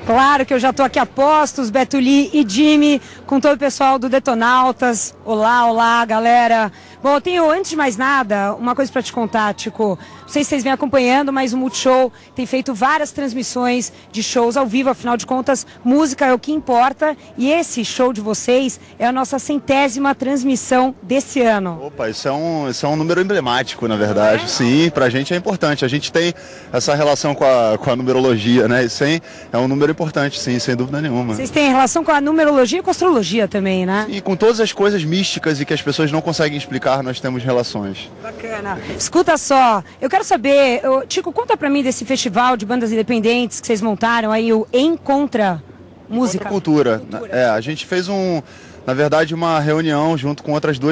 Claro que eu já estou aqui a postos, Beto Lee e Jimmy, com todo o pessoal do Detonautas. Olá, olá, galera. Bom, eu tenho, antes de mais nada, uma coisa para te contar, Tico. Não sei se vocês vêm acompanhando, mas o Multishow tem feito várias transmissões de shows ao vivo. Afinal de contas, música é o que importa. E esse show de vocês é a nossa 100ª transmissão desse ano. Opa, isso é um número emblemático, na verdade. Sim, pra gente é importante. A gente tem essa relação com a numerologia, né? Isso é um número importante, sim, sem dúvida nenhuma. Vocês têm relação com a numerologia e com a astrologia também, né? E com todas as coisas místicas e que as pessoas não conseguem explicar, nós temos relações. Bacana. Escuta só, eu quero saber, Tico, conta pra mim desse festival de bandas independentes que vocês montaram aí, o Encontra Música. Cultura. A gente fez na verdade, uma reunião junto com outras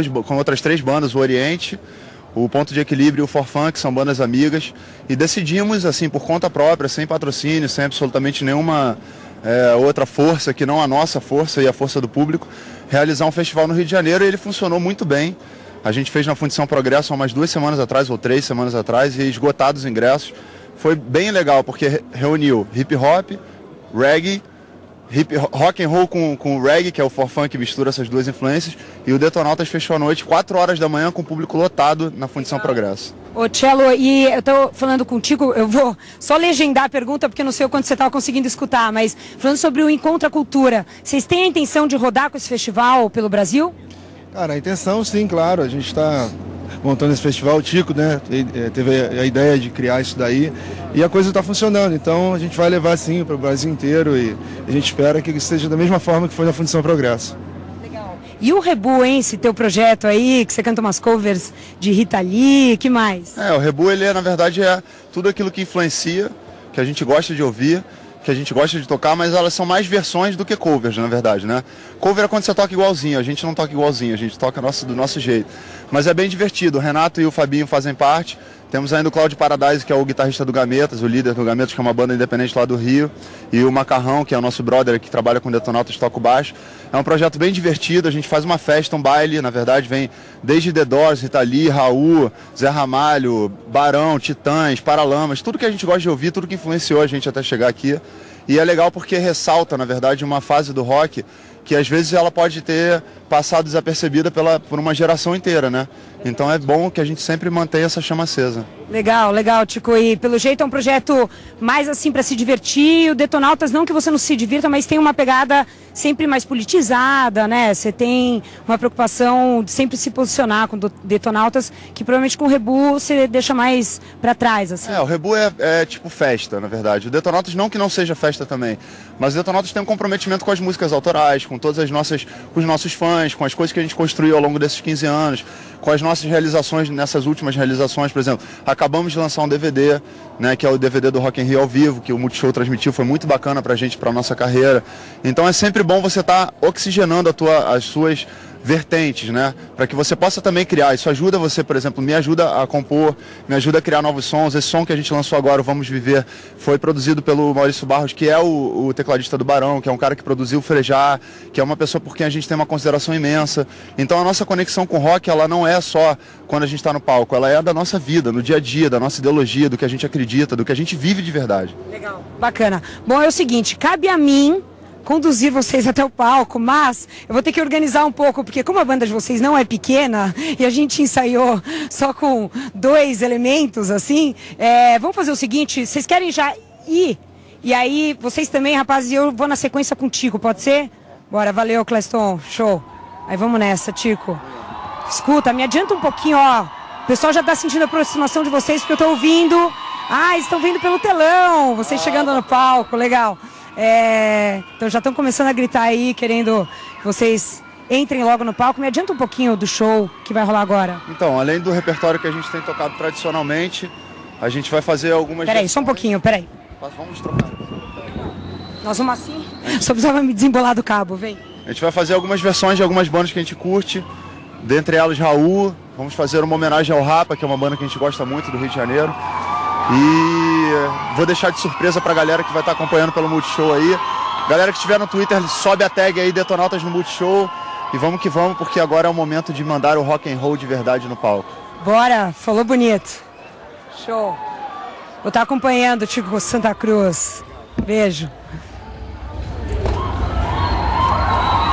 3 bandas, o Oriente, o Ponto de Equilíbrio e o Forfã, que são bandas amigas, e decidimos, assim, por conta própria, sem patrocínio, sem absolutamente nenhuma outra força, que não a nossa força e a força do público, realizar um festival no Rio de Janeiro, e ele funcionou muito bem. A gente fez na Fundição Progresso há umas 2 semanas atrás, ou 3 semanas atrás, e esgotados os ingressos. Foi bem legal, porque reuniu hip hop, reggae, rock and roll com reggae, que é o Forfã que mistura essas duas influências, e o Detonautas fechou a noite, 4 horas da manhã, com o público lotado na Fundição Progresso. Ô, Cello, e eu tô falando contigo, eu vou só legendar a pergunta, porque não sei o quanto você estava conseguindo escutar, mas falando sobre o Encontra Cultura, vocês têm a intenção de rodar com esse festival pelo Brasil? Cara, a intenção sim, claro, a gente está montando esse festival, o Tico, né, teve a ideia de criar isso daí e a coisa está funcionando, então a gente vai levar sim para o Brasil inteiro e a gente espera que seja da mesma forma que foi na Fundição Progresso. Legal. E o Rebu, hein, esse teu projeto aí, que você canta umas covers de Rita Lee, que mais? O Rebu, ele na verdade é tudo aquilo que influencia, que a gente gosta de ouvir, que a gente gosta de tocar, mas elas são mais versões do que covers, na verdade, né? Cover é quando você toca igualzinho, a gente não toca igualzinho, a gente toca do nosso jeito. Mas é bem divertido, o Renato e o Fabinho fazem parte, temos ainda o Cláudio Paradise, que é o guitarrista do Gametas, o líder do Gametas, que é uma banda independente lá do Rio, e o Macarrão, que é o nosso brother, que trabalha com Detonautas, toca o baixo. É um projeto bem divertido, a gente faz uma festa, um baile, na verdade, vem desde The Doors, Rita Lee, Raul, Zé Ramalho, Barão, Titãs, Paralamas, tudo que a gente gosta de ouvir, tudo que influenciou a gente até chegar aqui. E é legal porque ressalta, na verdade, uma fase do rock que às vezes ela pode ter passado desapercebida por uma geração inteira, né? Então é bom que a gente sempre mantenha essa chama acesa. Legal, legal, Tico. E pelo jeito é um projeto mais assim para se divertir. O Detonautas, não que você não se divirta, mas tem uma pegada sempre mais politizada, né? Você tem uma preocupação de sempre se posicionar com Detonautas, que provavelmente com o Rebu você deixa mais para trás, assim. O Rebu é tipo festa, na verdade. O Detonautas não que não seja festa também, mas o Detonautas tem um comprometimento com as músicas autorais, com todas com os nossos fãs, com as coisas que a gente construiu ao longo desses 15 anos, com as nossas realizações, nessas últimas realizações, por exemplo, acabamos de lançar um DVD, né, que é o DVD do Rock in Rio ao vivo, que o Multishow transmitiu, foi muito bacana pra gente, pra nossa carreira. Então é sempre bom você estar oxigenando as suas vertentes, né, para que você possa também criar. Isso ajuda você, por exemplo, me ajuda a compor, me ajuda a criar novos sons. Esse som que a gente lançou agora, o Vamos Viver, foi produzido pelo Maurício Barros, que é o tecladista do Barão, que é um cara que produziu o Frejá, que é uma pessoa por quem a gente tem uma consideração imensa. Então a nossa conexão com o rock, ela não é só quando a gente está no palco, ela é da nossa vida, no dia a dia, da nossa ideologia, do que a gente acredita, do que a gente vive de verdade. Legal, bacana. Bom, é o seguinte, cabe a mim conduzir vocês até o palco, mas eu vou ter que organizar um pouco, porque como a banda de vocês não é pequena e a gente ensaiou só com 2 elementos, assim, vamos fazer o seguinte, vocês querem já ir? E aí, vocês também, rapazes, e eu vou na sequência com o Tico, pode ser? Bora, valeu, Cleston, show. Aí vamos nessa, Tico. Escuta, me adianta um pouquinho, ó. O pessoal já tá sentindo a aproximação de vocês, porque eu tô ouvindo. Ah, estão vendo pelo telão, vocês chegando no palco, legal. Então já estão começando a gritar aí, querendo que vocês entrem logo no palco. Me adianta um pouquinho do show que vai rolar agora. Então, além do repertório que a gente tem tocado tradicionalmente, a gente vai fazer algumas... Peraí, só um pouquinho, peraí. Vamos trocar. Nós vamos assim? Só precisava me desembolar do cabo, vem. A gente vai fazer algumas versões de algumas bandas que a gente curte, dentre elas Raul. Vamos fazer uma homenagem ao Rapa, que é uma banda que a gente gosta muito do Rio de Janeiro. E vou deixar de surpresa pra galera que vai estar acompanhando pelo Multishow aí. Galera que estiver no Twitter, sobe a tag aí, Detonautas no Multishow. E vamos que vamos, porque agora é o momento de mandar o rock and roll de verdade no palco. Bora, falou bonito. Show. Vou estar acompanhando o Tico Santa Cruz. Beijo.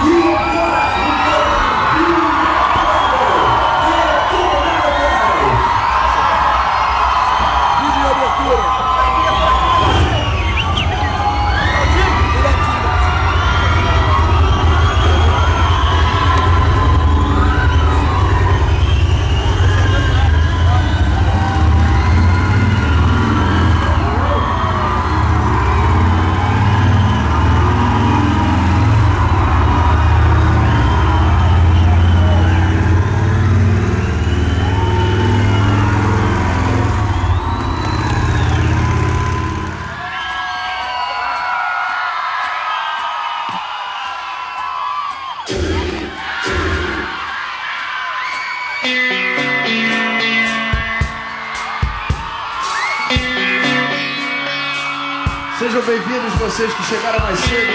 Sejam bem-vindos vocês que chegaram mais cedo.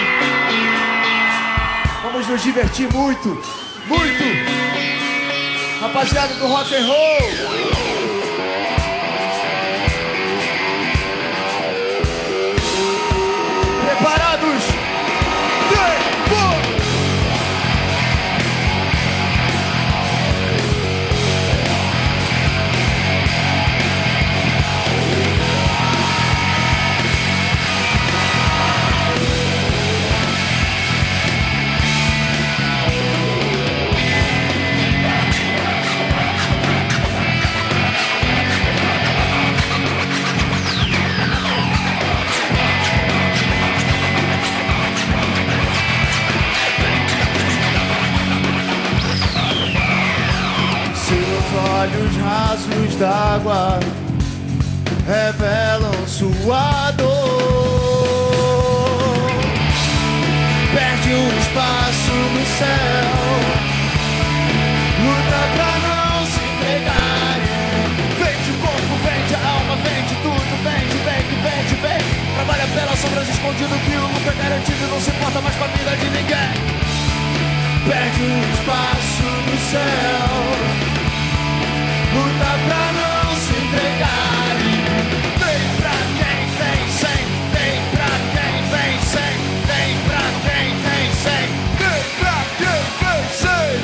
Vamos nos divertir muito, muito. Rapaziada do rock and roll. Preparados? 3, 4. Olhos rasos d'água revelam sua dor. Perde um espaço no céu, luta pra não se entregar. Vende o corpo, vende a alma, vende tudo, vende, vende, vende. Trabalha pelas sombras escondido que o lucro é garantido, não se importa mais com a vida de ninguém. Perde um espaço no céu, luta pra não se entregar. Vem pra quem vem sem, vem pra quem vem sem, vem pra quem vem sem, vem pra quem vem sem.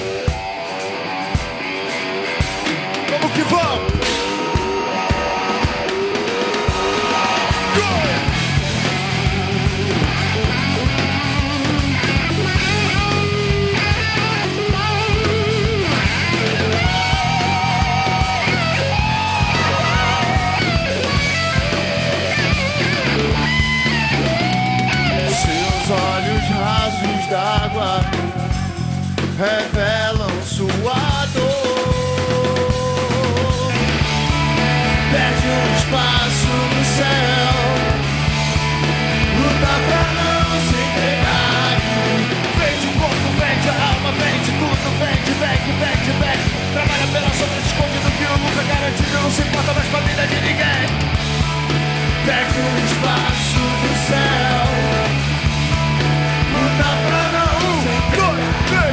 Vamos que vamos! D'água revelam sua dor. Perde um espaço no céu, luta pra não se entregar. Vende o corpo, vende a alma, vende tudo, vende, vende. Trabalha pela sombra escondido que o lucro é garantido, não se importa mais com a vida de ninguém. Perde um espaço no céu, luta pra não se entregar.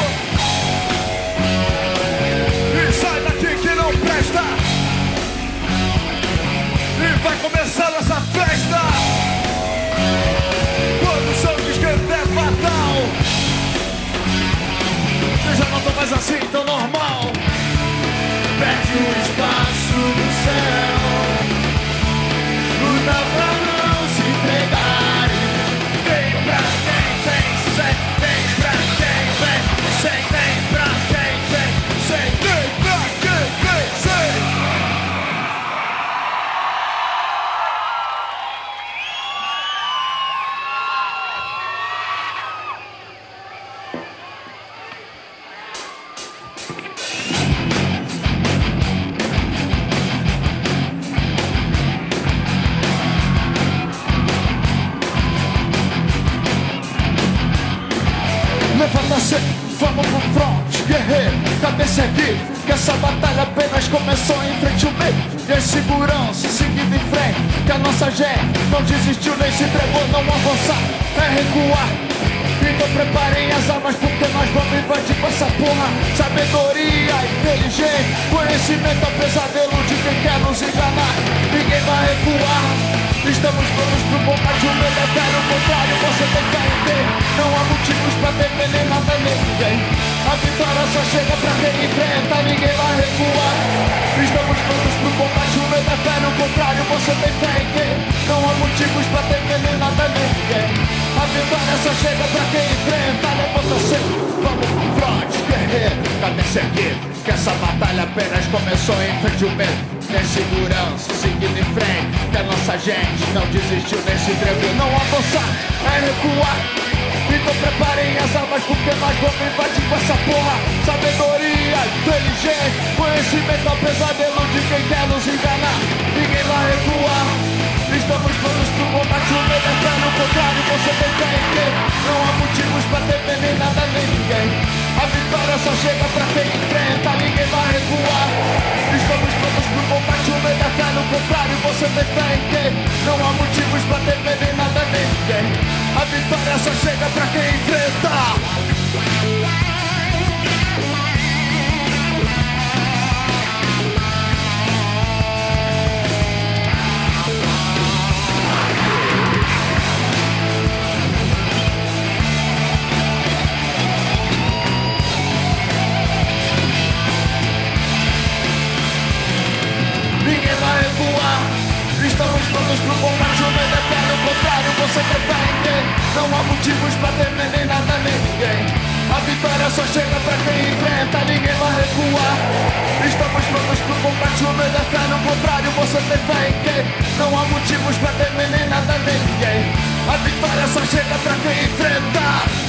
E sai daqui que não presta. E vai começar essa festa. Quando o sangue esquenta é fatal. Eu já não tô mais assim tão normal. Perde um espaço no céu, luta pra não se entregar. Vem pra quem vem sem, vem pra quem vem sem, vem pra quem vem sem, vem pra quem vem sem. Levanta-se, vamos pro front, guerreiro, cabeça erguida, que essa batalha apenas começou em frente ao meio. E a segurança seguindo em frente, que a nossa gente não desistiu nem se entregou, não avançar, é recuar. Então preparem as armas porque nós vamos invadir com essa porra. Sabedoria, inteligência, conhecimento ao pesadelo de quem quer nos enganar. Ninguém vai recuar. Estamos prontos pro combate, o medo é velho, o contrário você tem que entender. Não há motivos pra temer seguir, que essa batalha apenas começou. Em frente o medo, tem segurança, seguindo em frente, que a nossa gente não desistiu nesse trevo. Não avançar, é recuar. Então preparem as armas porque nós vamos invadir com essa porra. Sabedoria, inteligência, conhecimento ao pesadelo de quem quer nos enganar. Ninguém vai recuar. Estamos prontos pro combate, o medo é fé, no contrário você tem fé em quem? Não há motivos pra temer nem nada nem ninguém. A vitória só chega pra quem enfrenta, ninguém vai recuar. Estamos prontos pro combate, o medo é fé, no contrário você tem fé em quem? Não há motivos pra temer nem nada nem ninguém. A vitória só chega pra quem enfrenta. Estamos prontos pro combate, o medo é fé, no contrário você tem fé em quem? Não há motivos pra temer nem nada nem ninguém. A vitória só chega pra quem enfrenta, ninguém vai recuar. Estamos prontos pro combate, o medo é fé, no contrário você tem fé em quem? Não há motivos pra temer nem nada nem ninguém. A vitória só chega pra quem enfrenta.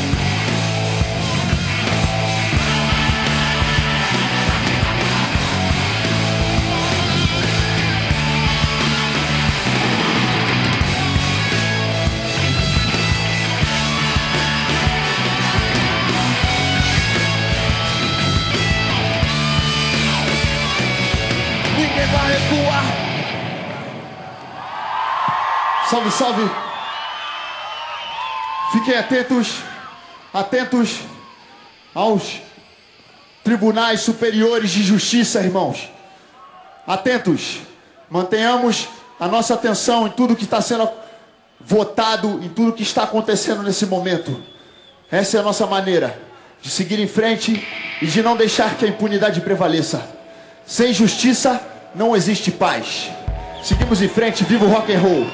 Vai recuar. Salve, salve. Fiquem atentos aos tribunais superiores de justiça, irmãos. Atentos. Mantenhamos a nossa atenção em tudo que está sendo votado, em tudo que está acontecendo nesse momento. Essa é a nossa maneira de seguir em frente e de não deixar que a impunidade prevaleça. Sem justiça não existe paz. Seguimos em frente, viva o rock and roll.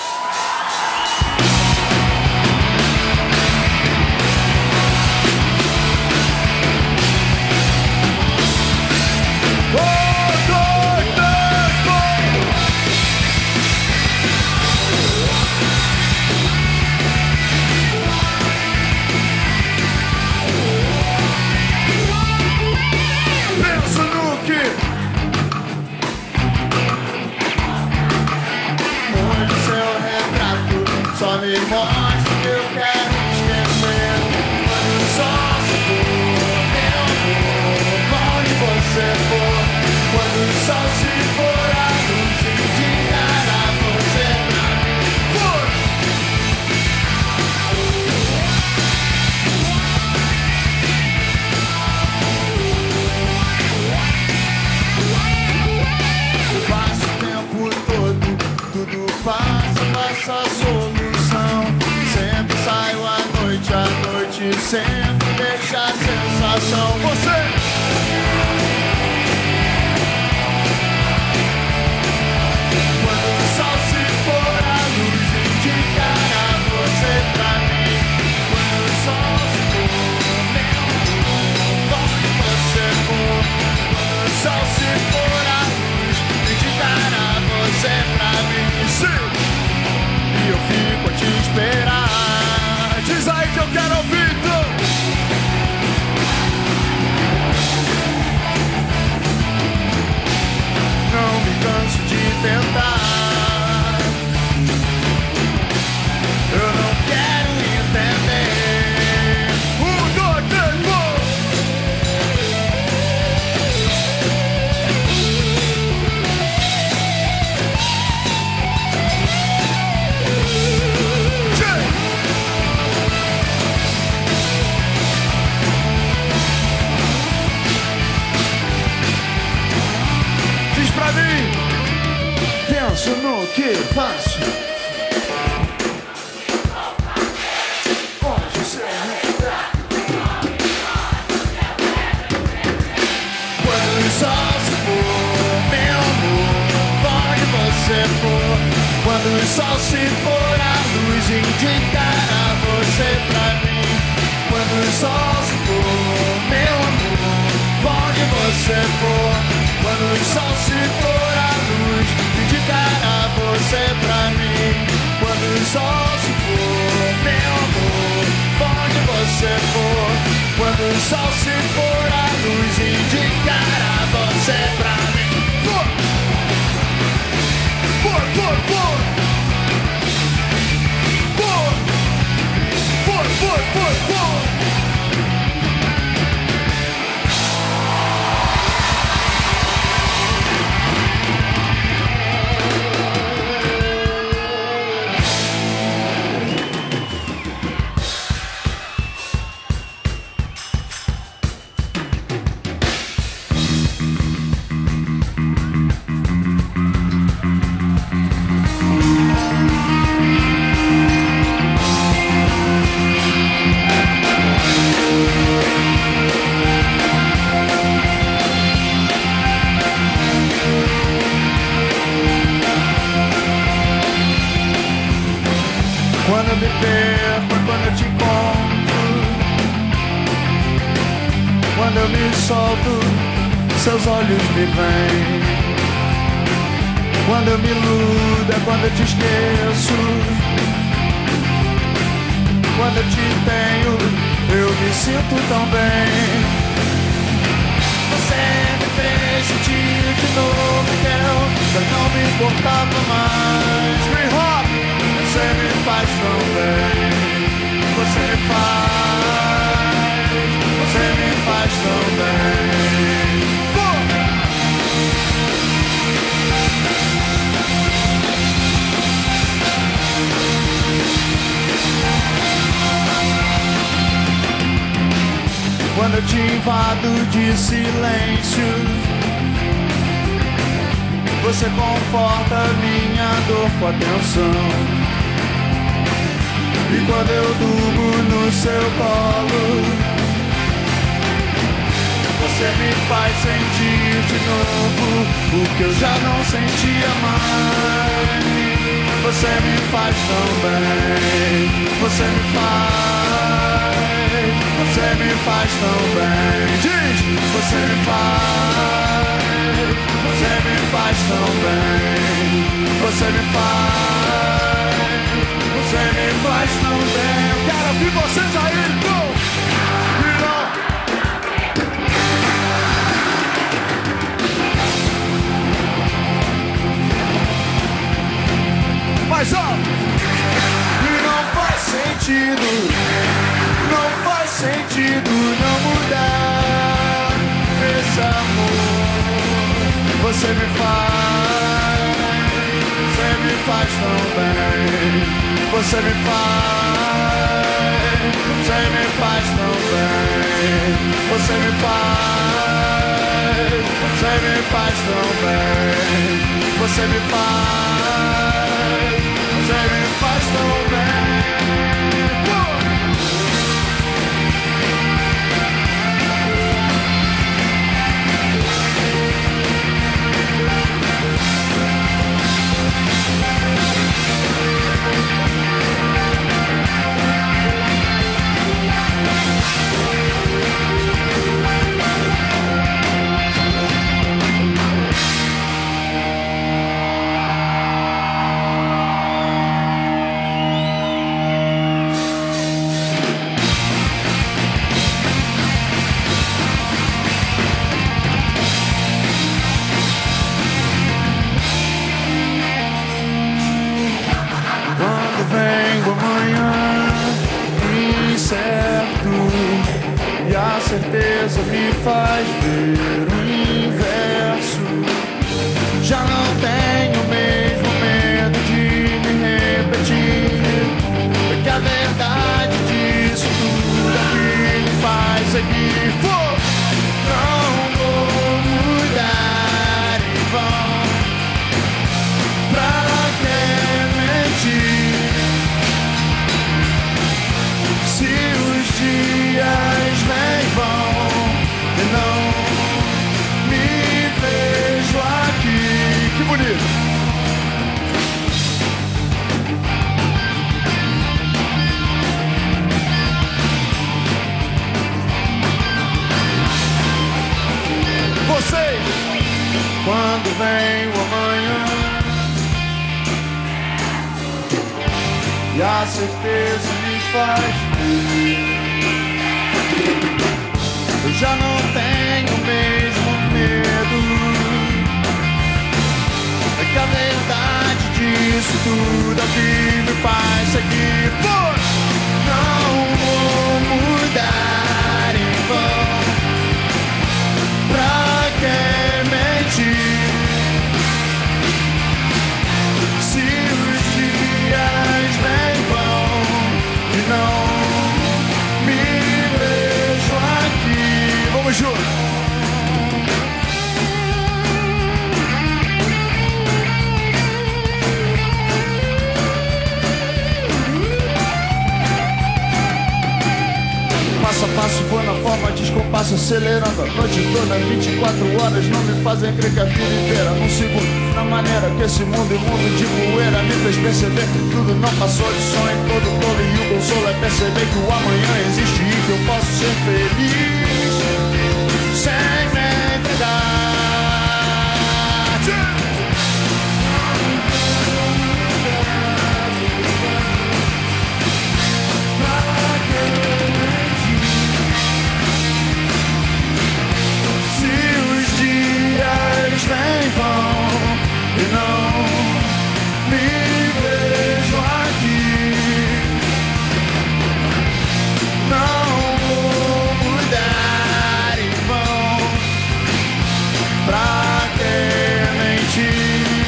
Sempre deixa a sensação. Você! Quando o sol se for, a luz indicará você pra mim. Quando o sol se for, meu amor, onde você for. Quando o sol se for, a luz indicará você pra mim. Sim! E eu fico a te esperar. Diz aí que eu quero ouvir. Não me canso de tentar. Eu não quero entender. 1, 2, 3, 4. Diz pra mim. Penso no que faço. Onde você está? Quando o sol se for, meu amor, onde você for. Quando o sol se for, a luz indicará você pra mim. Quando o sol se for, meu amor, onde você for, quando o sol se for a luz, indicará você pra mim. Quando o sol se for, meu amor, onde você for, quando o sol se for a luz, indicará você pra mim. Quando eu me perco, quando eu te encontro, quando eu me solto, seus olhos me veem. Quando eu me iludo, é quando eu te esqueço. Quando eu te tenho, eu me sinto tão bem. Você me fez sentir de novo que eu não me importava mais. Green Hop! Você me faz tão bem. Você me faz tão bem. Quando eu te invado de silêncio, você conforta minha dor com atenção. E quando eu durmo no seu colo, você me faz sentir de novo o que eu já não sentia mais. Você me faz tão bem. Você me faz tão bem. Diz! Você me faz tão bem. Você me faz tão bem. Eu quero ouvir vocês aí, go! Mais alto! E não faz sentido, não faz sentido não mudar esse amor. Você me faz tão bem. Você me faz tão bem. Você me faz tão bem. Você me faz tão bem. Certeza me faz ver o inverso. Já não tenho mesmo medo de me repetir, porque a verdade disso tudo aqui me faz seguir. Não vou mudar em vão. Pra que mentir se os dias vêm e vão? E não me vejo aqui. Que bonito! a certeza me faz ver. Eu já não tenho o mesmo medo. É que a verdade disso tudo é o que me faz seguir. Não vou mudar em vão. Pra que mentir? Se os dias vêm e vão e não me vejo aqui. Vamos juntos! Passo a passo vou na forma de descompasso, acelerando a noite toda, 24 horas não me fazem crer que a vida inteira num segundo, na maneira que esse mundo e mundo de poeira me fez perceber que tudo não passou de sonho, todo tolo, e o consolo é perceber que o amanhã existe e que eu posso ser feliz sem me entregar. Vem, vão e não me vejo aqui. Não vou mudar em vão. Pra que mentir?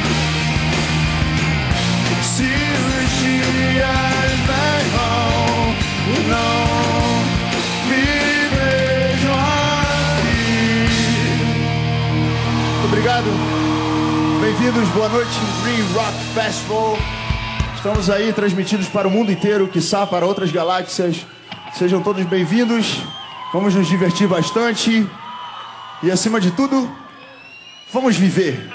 Se os dias vêm, vão e não me vejo aqui. Obrigado, bem-vindos, boa noite, Dream Rock Festival. Estamos aí transmitidos para o mundo inteiro, quiçá para outras galáxias. Sejam todos bem-vindos, vamos nos divertir bastante e, acima de tudo, vamos viver.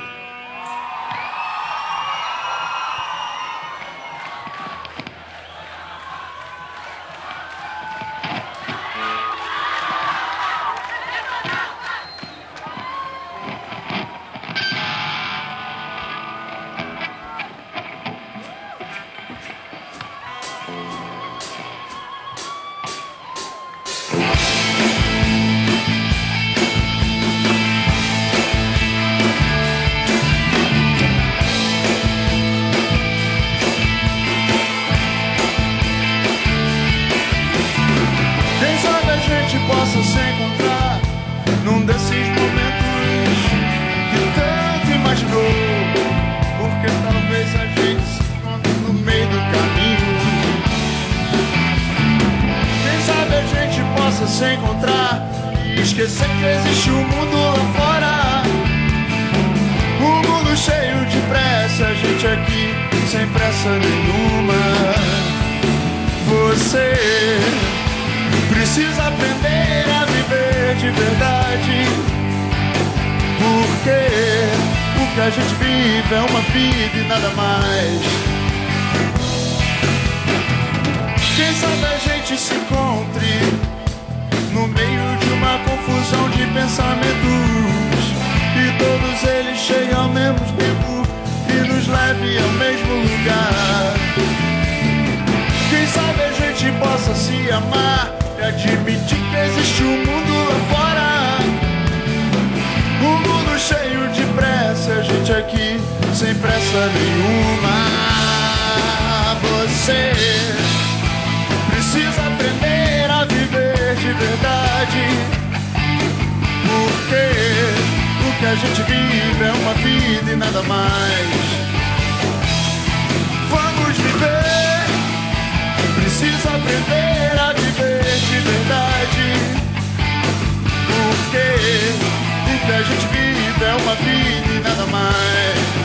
Possa se encontrar num desses momentos que tanto imaginou, porque talvez a gente se encontre no meio do caminho. Quem sabe a gente possa se encontrar e esquecer que existe um mundo lá fora, um mundo cheio de pressa, a gente aqui sem pressa nenhuma. Você precisa aprender a viver de verdade, porque o que a gente vive é uma vida e nada mais. Quem sabe a gente se encontre no meio de uma confusão de pensamentos e todos eles cheguem ao mesmo tempo e nos leve ao mesmo lugar. Quem sabe a gente possa se amar e admitir que existe um mundo lá fora, um mundo cheio de pressa, a gente aqui sem pressa nenhuma. Você precisa aprender a viver de verdade, porque o que a gente vive é uma vida e nada mais. Vamos viver, precisa aprender a viver de verdade, porque o que a gente vive é uma vida e nada mais.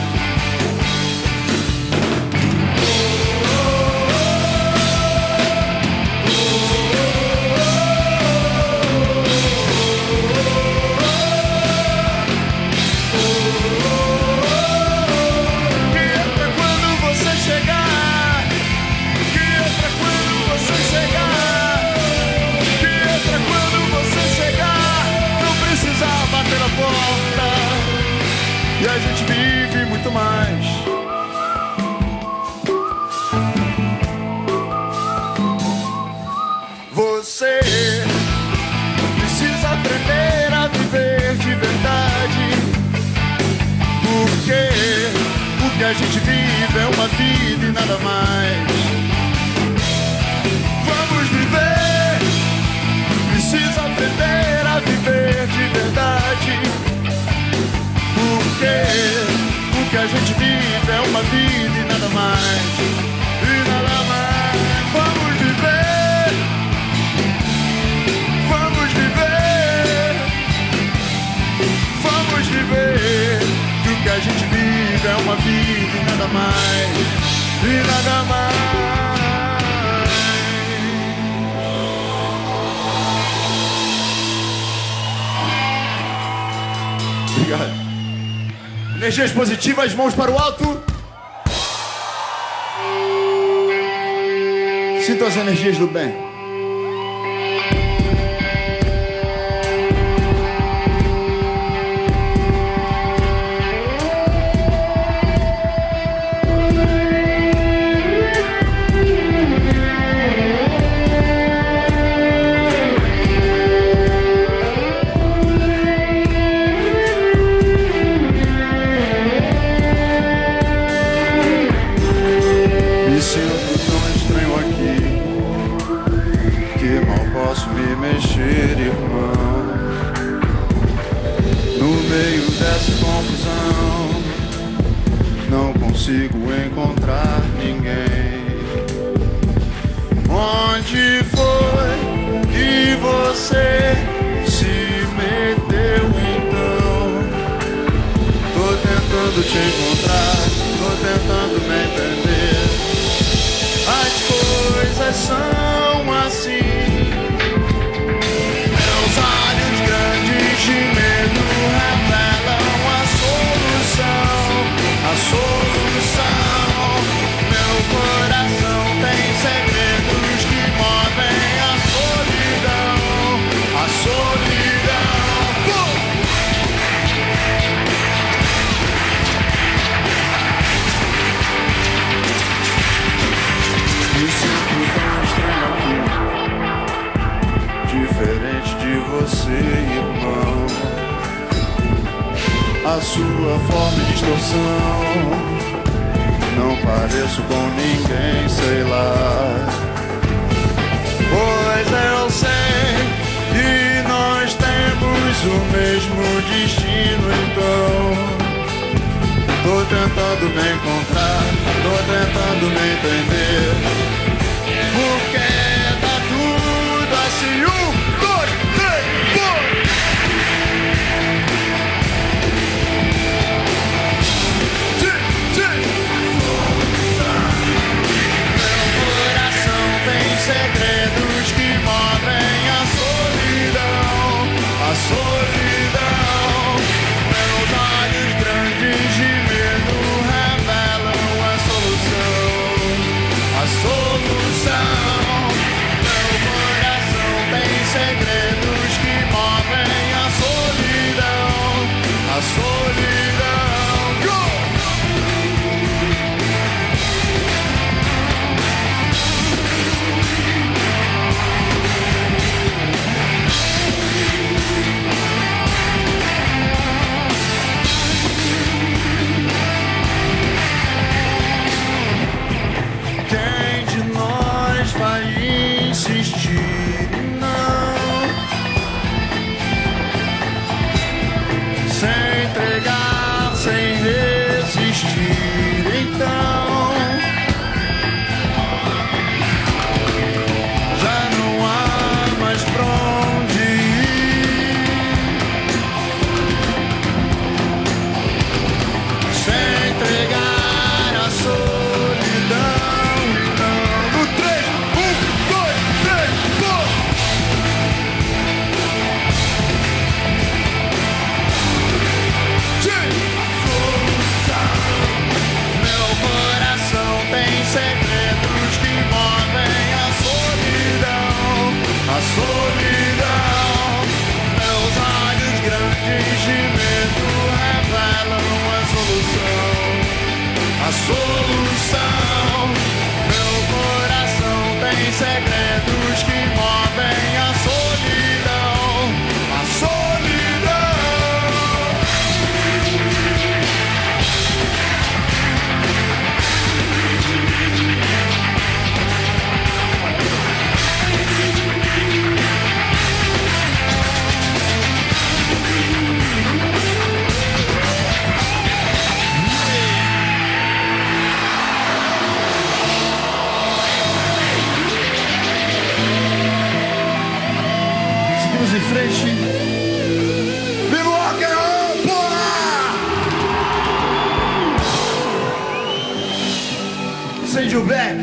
E a gente vive Porque o que a gente vive é uma vida e nada mais. Vamos viver, precisa aprender a viver de verdade. Porque o que a gente vive é uma vida e nada mais. E nada mais. Vamos viver, vamos viver, vamos viver. Que o que a gente vive é uma vida e nada mais. E nada mais. Obrigado. Energias positivas, mãos para o alto. Sinta as energias do bem. Me sinto tão estranho aqui que mal posso me mexer, irmão. No meio dessa confusão, não consigo encontrar ninguém. Onde foi que você se meteu então? Tô tentando te encontrar, tô tentando me entender. As coisas são assim. Meus olhos grandes de medo revelam a solução. A solução. Meu coração tem segredos que movem a solidão. A solidão. Me sinto tão estranho aqui, diferente de você, irmão. A sua forma de distorção, não pareço com ninguém, sei lá. Pois eu sei que nós temos o mesmo destino, então tô tentando me encontrar, tô tentando me entender. Porque tá tudo assim. 1, 2, 3, 4. Meu coração tem segredos que movem a solidão. A solidão. Meus olhos grandes de medo revelam a solução. A solução. Meu coração tem segredos que movem a solidão. A solidão. Go! Quem de nós vai insistir? Não. Sem entregar, sem resistir, então já não há mais pra onde ir. Sem entregar a solidão, então. No 3, 1, 2, 3, 4. Meu coração tem segredos que movem a solidão. A solidão. Meus olhos grandes de medo revelam a solução. A solução. Meu coração tem segredos que movem a solidão. A solidão. frente. Viva o rock and roll, porra! Send you back.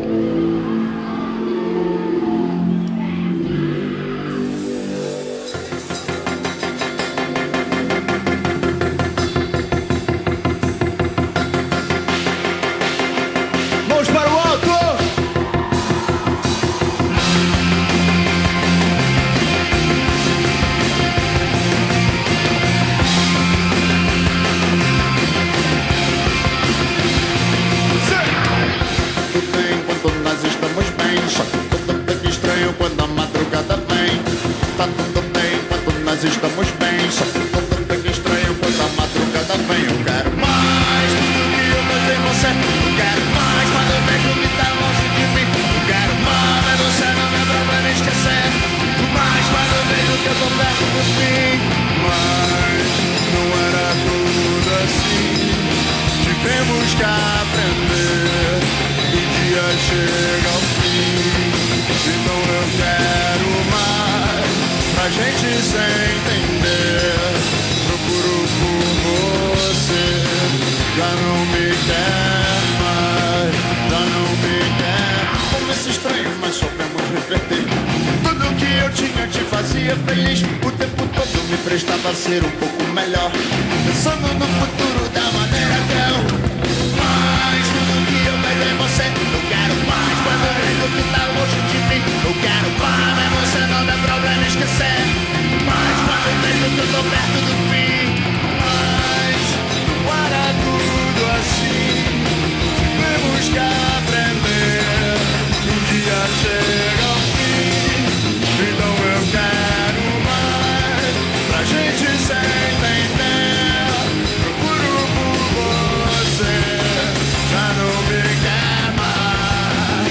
Mãos para o alto! Quando a madrugada vem, tá tudo bem quando nós estamos bem. Só que tudo bem estranho quando a madrugada vem. Eu quero mais tudo que eu vejo em você. Eu quero mais quando eu vejo que tá longe de mim. Eu quero mais, mas você não é problema esquecer. Mais quando eu vejo que eu tô perto do fim. Mas não era tudo assim. Tivemos que aprender. O dia chega ao fim. Então eu quero mais, pra gente se entender. Procuro por você, já não me quer mais, já não me quer. Começo estranho, mas soubemos reverter. Tudo que eu tinha te fazia feliz. O tempo todo me prestava a ser um pouco melhor. Pensando no futuro da maneira que eu. Mais tudo que eu vejo em você. Eu quero mais quando eu vejo que tá longe de mim. Eu quero mais, mas você não dá problema esquecer. Mais quando eu vejo que eu tô perto do fim. Mas não era tudo assim. Tivemos que aprender. Um dia chega ao fim. Então eu quero mais, pra gente se entender. Procuro por você, já não me quer mais.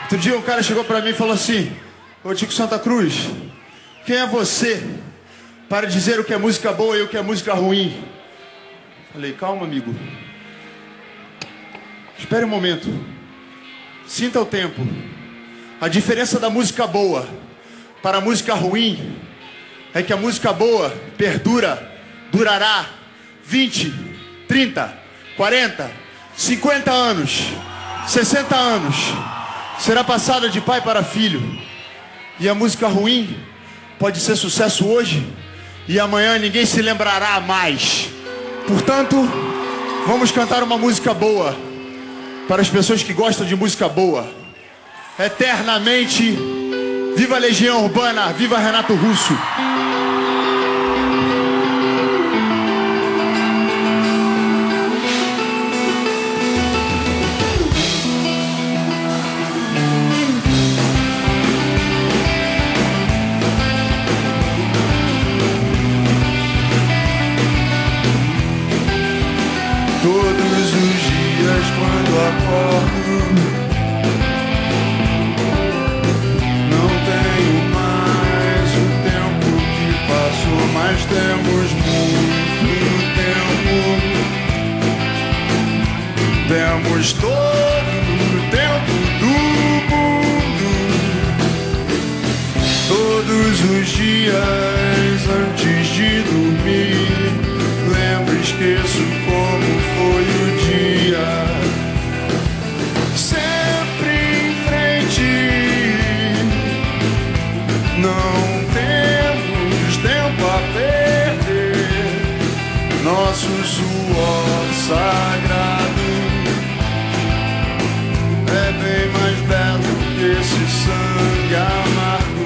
Outro dia um cara chegou pra mim e falou assim: ô Tico Santa Cruz, quem é você para dizer o que é música boa e o que é música ruim? Falei, calma, amigo. Espere um momento. Sinta o tempo. A diferença da música boa para a música ruim é que a música boa durará 20, 30, 40, 50 anos, 60 anos. Será passada de pai para filho. E a música ruim pode ser sucesso hoje e amanhã ninguém se lembrará mais. Portanto, vamos cantar uma música boa para as pessoas que gostam de música boa. Eternamente, viva a Legião Urbana, viva Renato Russo. Todos os dias quando acordo, não tenho mais o tempo que passou, mas temos muito tempo. Temos todo o tempo do mundo. Todos os dias antes de dormir, lembro, esqueço como foi o dia. Sempre em frente, não temos tempo a perder. Nosso suor sagrado é bem mais belo que esse sangue amargo.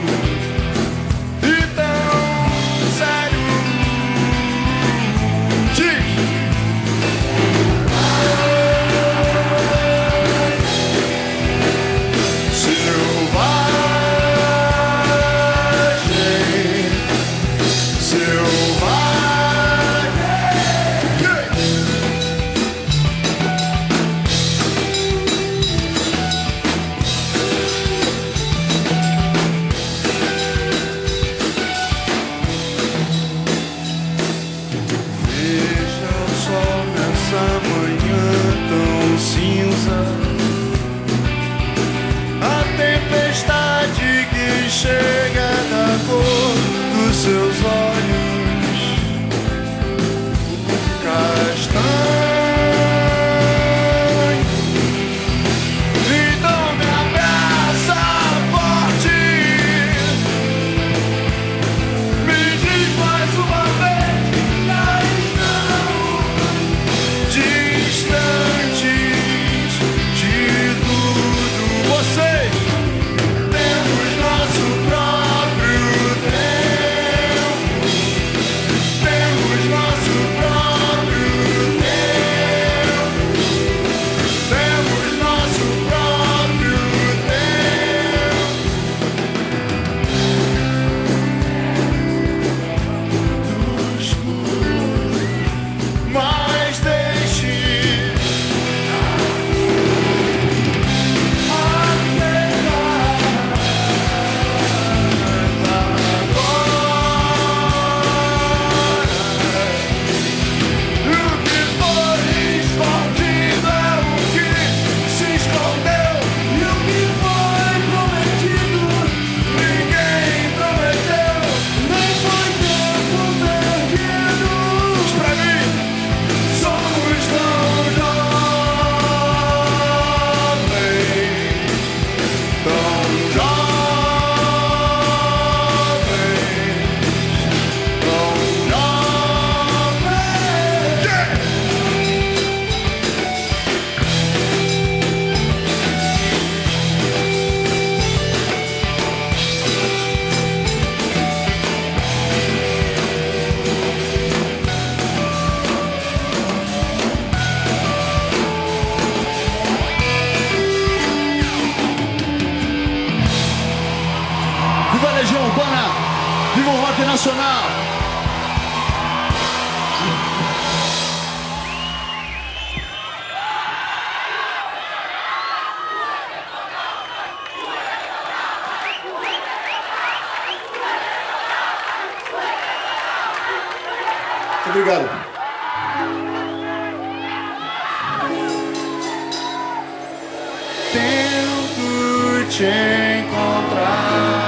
Chega da cor dos seus olhos castanhos. Então me abraça forte, me diz mais uma vez que distantes de tudo. Vocês viva o rock nacional! Obrigado. Tento te encontrar.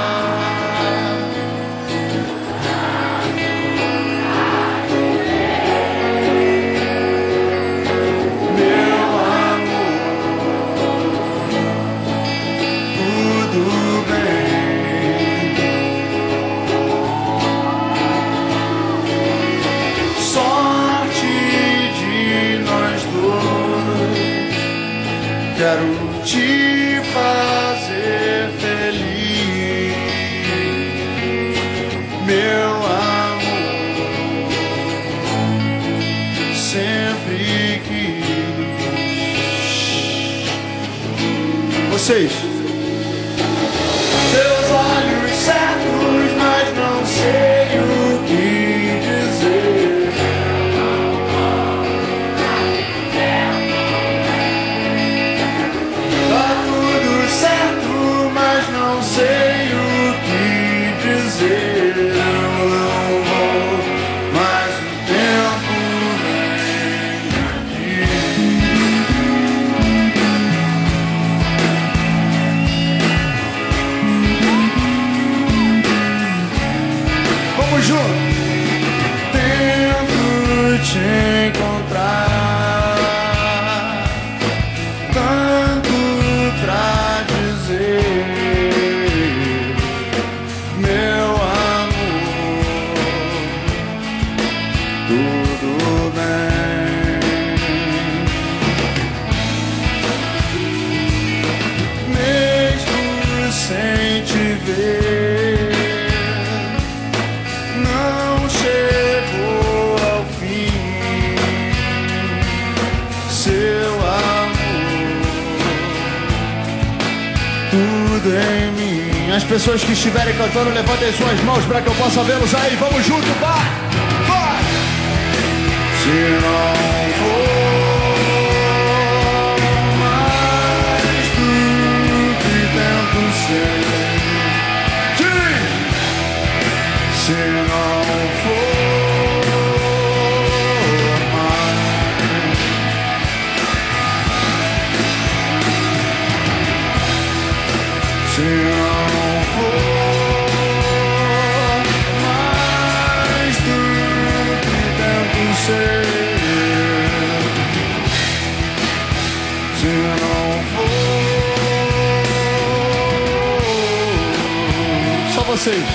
Quero te fazer feliz, meu amor. Sempre quis. Vocês. Seus olhos certos, mas não sei o que dizer. Sei o que dizer, eu não vou, mas o tempo vem aqui. Vamos juntos. Tento te encontrar, tanto pra dizer. Não chegou ao fim, seu amor, tudo em mim. As pessoas que estiverem cantando, levantem suas mãos para que eu possa vê-los aí. Vamos junto, vai! Vai! Se não for mais do que tento ser, se não for mais, se não for mais do que tento ser, se não for, só vocês.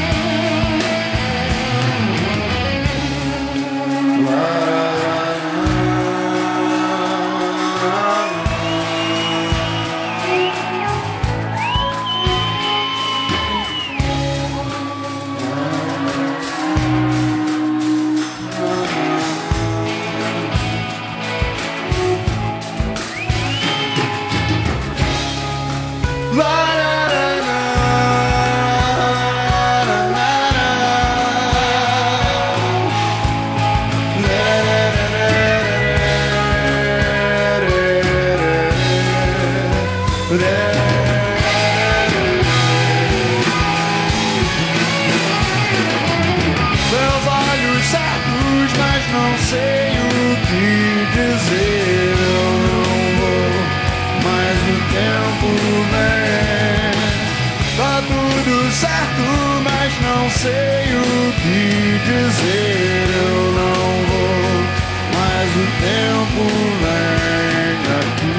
Seus olhos certos, mas não sei o que dizer. Eu não vou, mas o tempo vem. Tá tudo certo, mas não sei o que dizer. Eu não vou, mas o tempo vem aqui.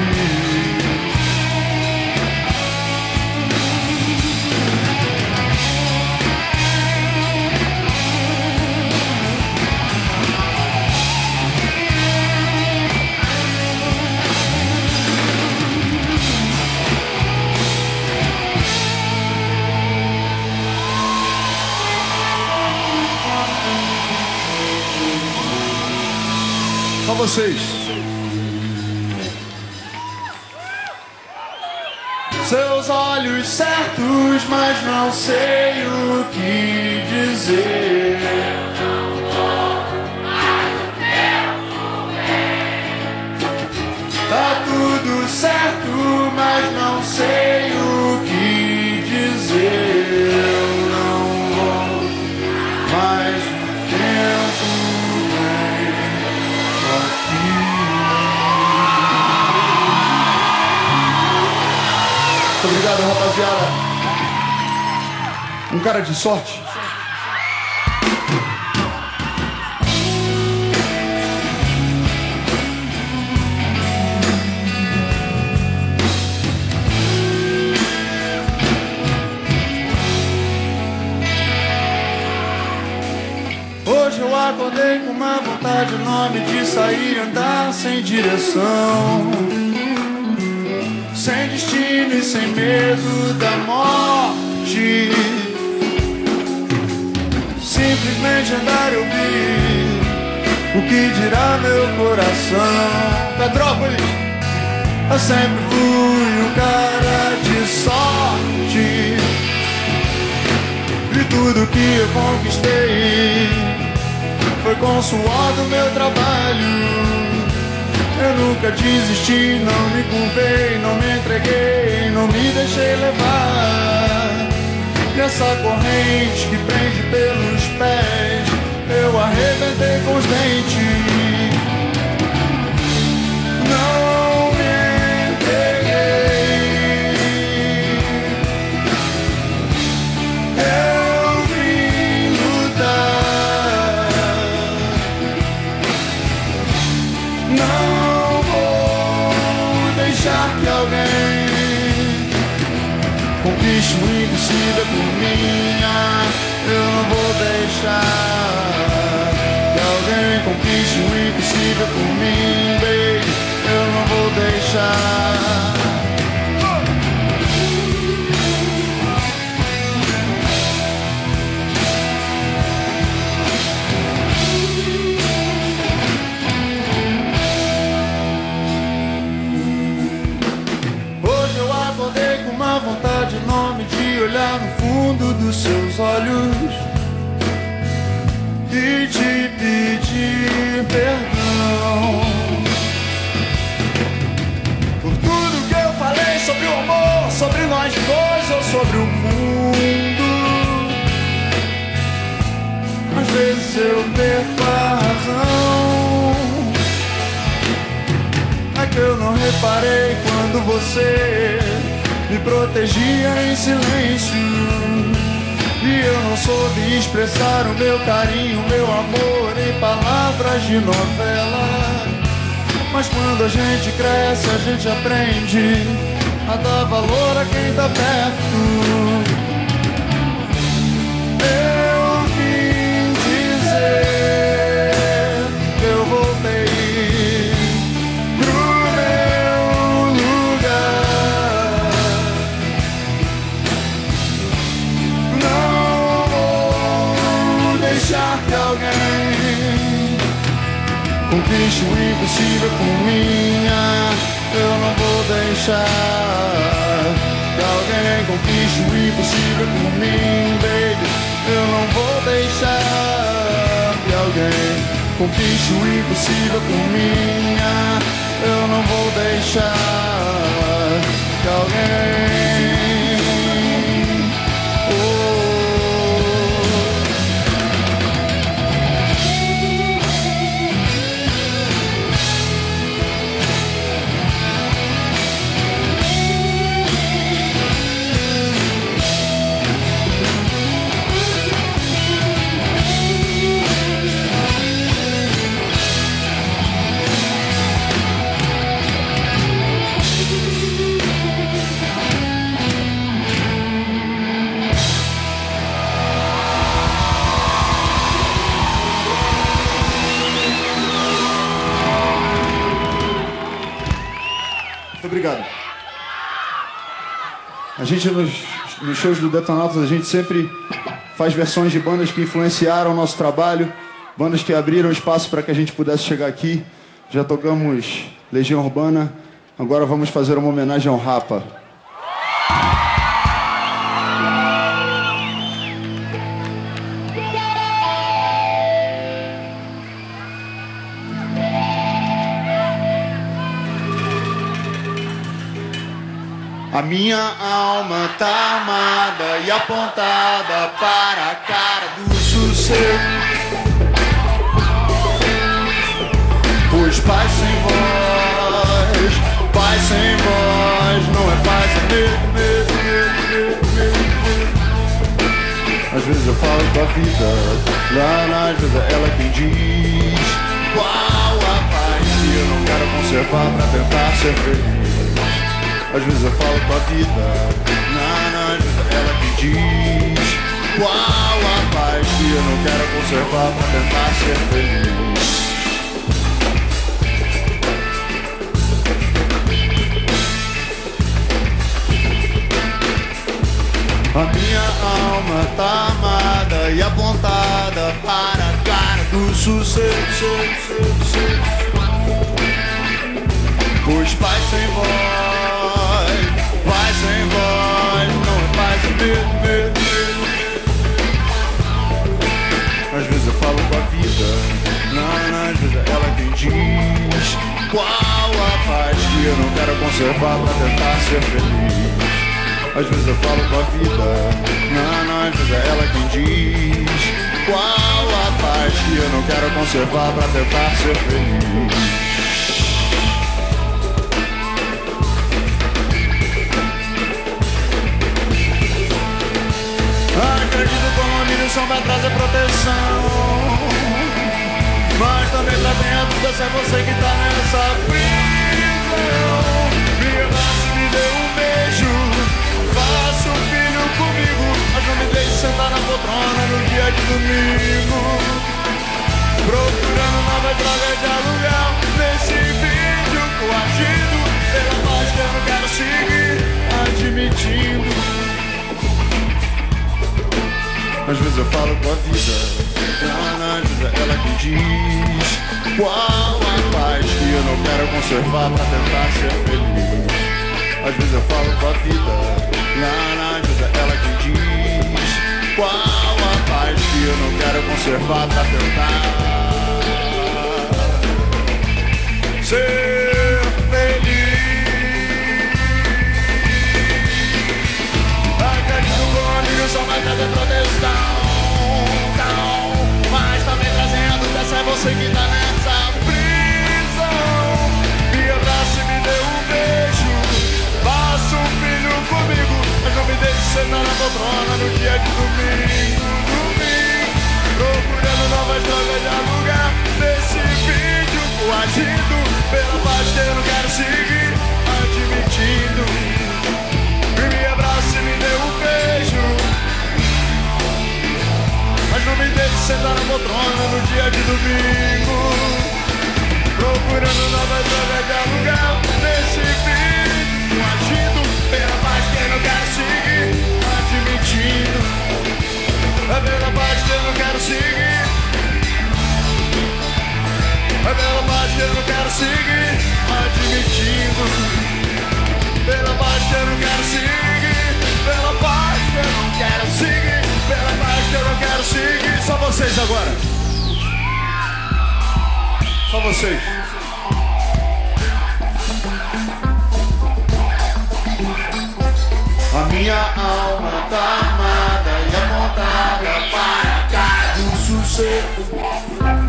Só vocês. Seus olhos certos, mas não sei o que dizer. Tá tudo certo, mas não sei o que dizer. Eu não vou, mas o tempo vem. rapaziada. Um cara de sorte. Hoje eu acordei com uma vontade enorme de sair e andar sem direção, sem destino e sem medo da morte. Simplesmente andar e ouvir o que dirá meu coração. Petrópolis, eu sempre fui um cara de sorte, e tudo que eu conquistei foi com o suor do meu trabalho. Eu nunca desisti, não me curvei, não me entreguei, não me deixei levar. E essa corrente que prende pelos pés, eu arrebentei com os dentes. Não me entreguei. Eu vim lutar. Não vou deixar que alguém conquiste o impossível por mim. Eu não vou deixar que alguém conquiste o impossível por mim, baby. Eu não vou deixar. Hoje eu acordei com uma vontade enorme de olhar no fundo dos seus olhos e te pedir perdão por tudo que eu falei sobre o amor, sobre nós dois ou sobre o mundo. Às vezes eu perco a razão. É que eu não reparei quando você me protegia em silêncio, e eu não soube expressar o meu carinho, o meu amor em palavras de novela. Mas quando a gente cresce, a gente aprende a dar valor a quem tá perto. Eu vim dizer que eu voltei pro meu lugar. Não vou deixar que alguém conquiste o impossível por mim. Eu não vou deixar que alguém conquiste o impossível por mim, baby. Eu não vou deixar que alguém conquiste o impossível por mim. Eu não vou deixar que alguém obrigado. A gente nos shows do Detonautas, a gente sempre faz versões de bandas que influenciaram o nosso trabalho, bandas que abriram espaço para que a gente pudesse chegar aqui. Já tocamos Legião Urbana, agora vamos fazer uma homenagem ao Rapa. A minha alma tá armada e apontada para a cara do sossego. Pois paz sem voz não é paz, é medo, medo, medo. vezes eu falo com a vida, lá às vezes é ela quem diz qual a paz que eu não quero conservar pra tentar ser feliz. Às vezes eu falo com a vida, às vezes é ela quem diz qual a paz que eu não quero conservar pra tentar ser feliz. A minha alma tá amada e apontada para a cara do sucesso. Os pais sem voz, pais sem voz, não é paz medo. Às vezes eu falo com a vida, às vezes é ela quem diz qual a paz que eu não quero conservar pra tentar ser feliz. Às vezes eu falo com a vida, às vezes é ela quem diz qual a paz que eu não quero conservar pra tentar ser feliz. Acredito como a munição vai trazer proteção, mas também trazem a dúvida se é você que tá nessa prisão. Me abraça e me dê um beijo, faça um filho comigo, mas não me deixe sentar na poltrona no dia de domingo, procurando novas drogas de aluguel nesse vídeo coagido pela paz que eu não quero seguir admitindo. Às vezes eu falo com a vida, às vezes é ela que diz qual a paz que eu não quero conservar pra tentar ser feliz. Às vezes eu falo com a vida, às vezes é ela que diz qual a paz que eu não quero conservar pra tentar ser feliz. Acredito com a dimensão vai trazer proteção, mas também trazendo dessa é você que tá nessa prisão. Me abraça e me dê um beijo, faça um filho comigo, mas não me deixe sentar na poltrona no dia de domingo, procurando novas drogas de alugar nesse vídeo coagido pela paz que eu não quero seguir admitindo. Me abraça e me dê um beijo, mas não me deixe sentar na poltrona no dia de domingo, procurando novas drogas de aluguel nesse vídeo agindo pela paz que eu não quero seguir admitindo. É pela paz que eu não quero seguir, é pela paz que eu não quero seguir admitindo. Pela paz que eu não quero seguir, pela paz que eu não quero seguir, pela paz que eu não quero seguir. Só vocês agora, só vocês. A minha alma tá amada e apontada para a cara do sucesso.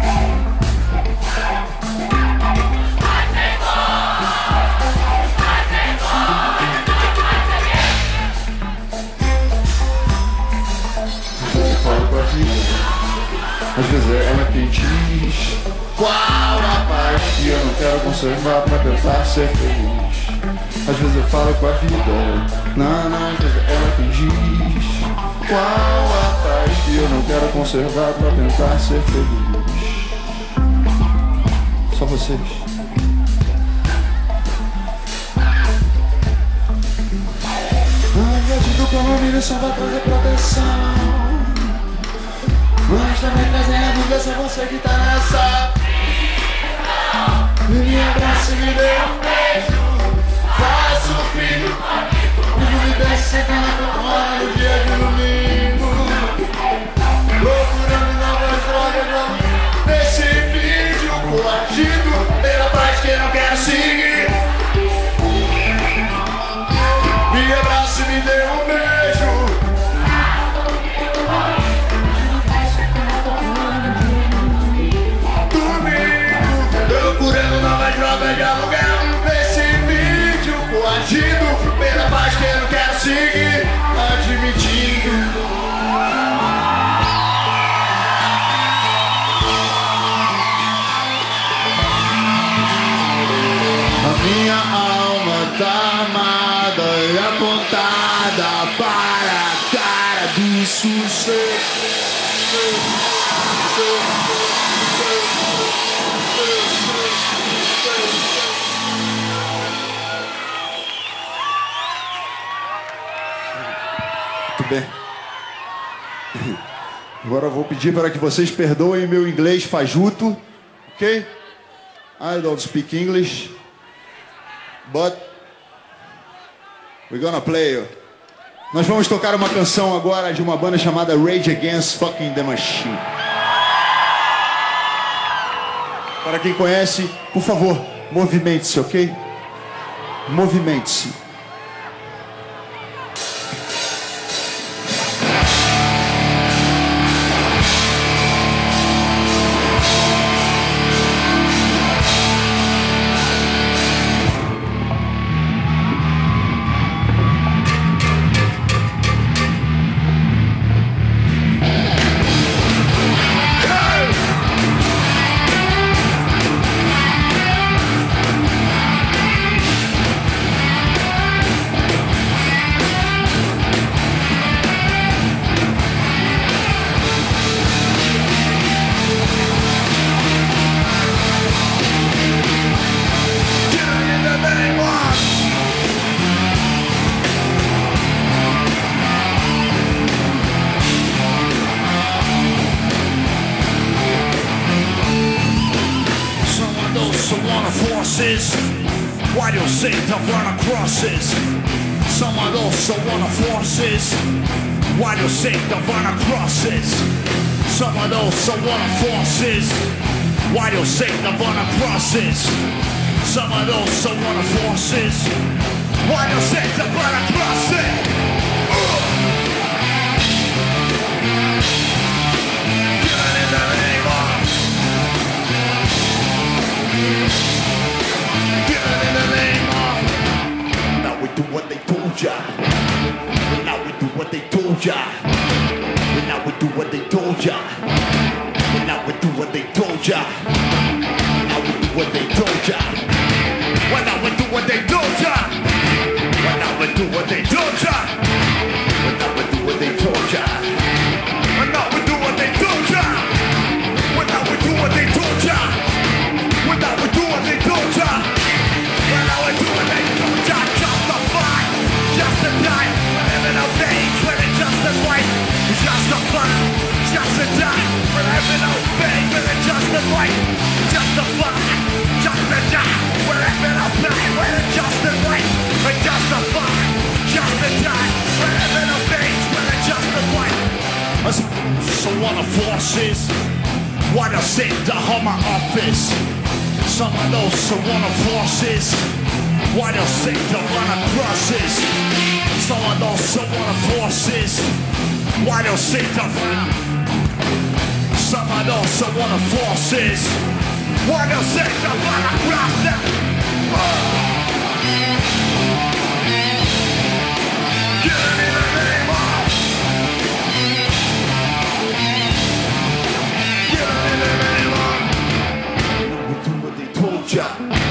Às vezes é ela quem diz qual a paz que eu não quero conservar pra tentar ser feliz. Às vezes eu falo com a vida, às vezes é ela quem diz qual a paz que eu não quero conservar pra tentar ser feliz. Só vocês. Acredito que a humilhação vai trazer proteção, mas também trazendo dessa você que tá nessa. Me abraça e me dê um beijo, faça um filho comigo, e não me deixe sentar na poltrona no dia de domingo, procurando novas drogas nesse vídeo coagido pela paz que eu não quero seguir. Me abraça e me dê um beijo, procurando novas drogas de aluguel nesse vídeo coagido pela paz que eu não quero seguir. isso ser. Muito bem. Agora eu vou pedir para que vocês perdoem meu inglês fajuto, ok? I don't speak English, but we're gonna play. Nós vamos tocar uma canção agora de uma banda chamada Rage Against Fucking the Machine. Para quem conhece, por favor, movimente-se, ok? Movimente-se. Why do you say to run across this? Some of those so wanna force this. Why do you say to run across this? Some of those so wanna force this. Why do you say to run across this? Some of those so wanna force this. Why do you say to run across it? Get in the name of. Get in the name of. Now we do what they told ya. Now we do what they told ya. Now we do what they told ya. Now we do what they told ya. Now we do what they told ya. Well, now we do what they told ya. Well, now we do what they told ya. Well, now we do what they told ya. Well, now we do what they told ya. Well, now we do what they told ya. Well, now we do what they told ya. Well, now we do what they told ya. Justify, justify. Whenever no page, when it's just the right. Justify, justify. Whenever no page, when it's just the right. Justify, justify. Whenever no page, when it's just the right. Justify, justify. Whenever no page, when it's just the right. So what the forces? Why the sit to Home Office? Some of those so wanna forces. Why the sit to run across this? Some of those so wanna forces. Why the sit to run? Some of those so wanna forces. Why the sit to run across this? Get in the name of. Get in the name of. Now we do what they told ya.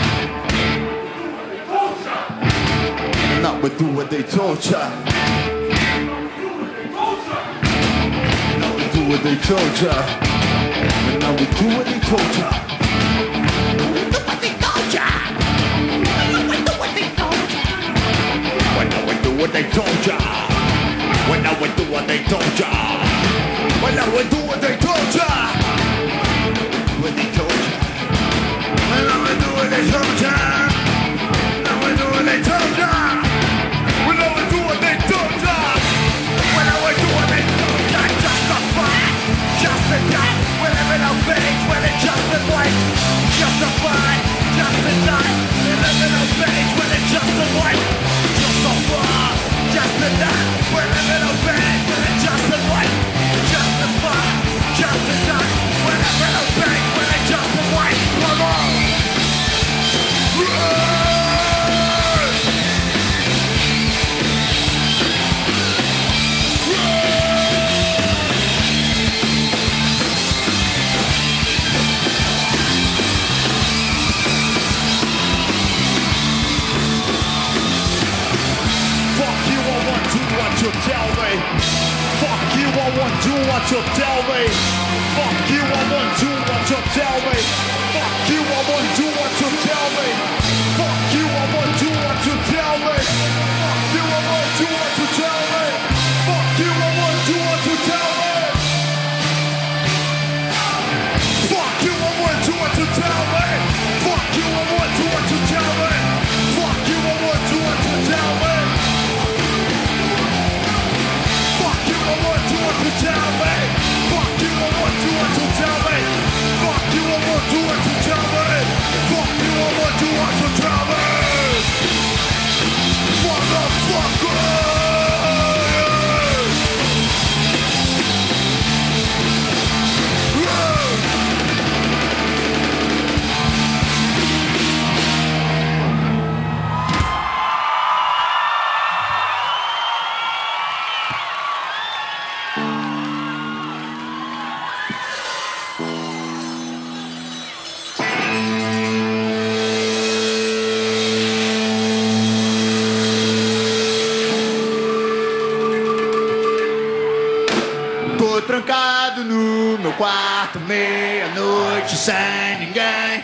Now we do what they told ya. Now we do what they told ya. And now we do what they told ya. We do what they told ya. And now we do what they told ya. Well, now we do what they told ya. Well, now we do what they told ya. Well, now we do what they told ya. What they told ya. Well, now we do what they told ya. Now we do what they told ya. Well, now we do what they told ya. Well, now we do what they told ya. Justify, justify. Whenever no page, when it's just the right. Justify, justify. Whenever no page, when it's just the right. Justify, justify. Whenever no page, when it's just the right. Justify, justify. do what you tell me. Fuck you, I won't do what you tell me. Fuck you, I won't do what you tell me. Fuck you, I won't do what you tell me. Fuck you, I won't do what you tell me. Fuck you, I won't do what you tell me. Fuck you, I won't do what you tell me. Fuck you, I won't do what you tell me. Fuck you, I won't do what you tell me. Fuck you, I won't do what you tell me. Fuck you, I won't do what you tell me. Fuck you, I won't do what you tell me. Fuck you, I won't do what you tell me. Motherfucker! Trancado no meu quarto, meia-noite, sem ninguém.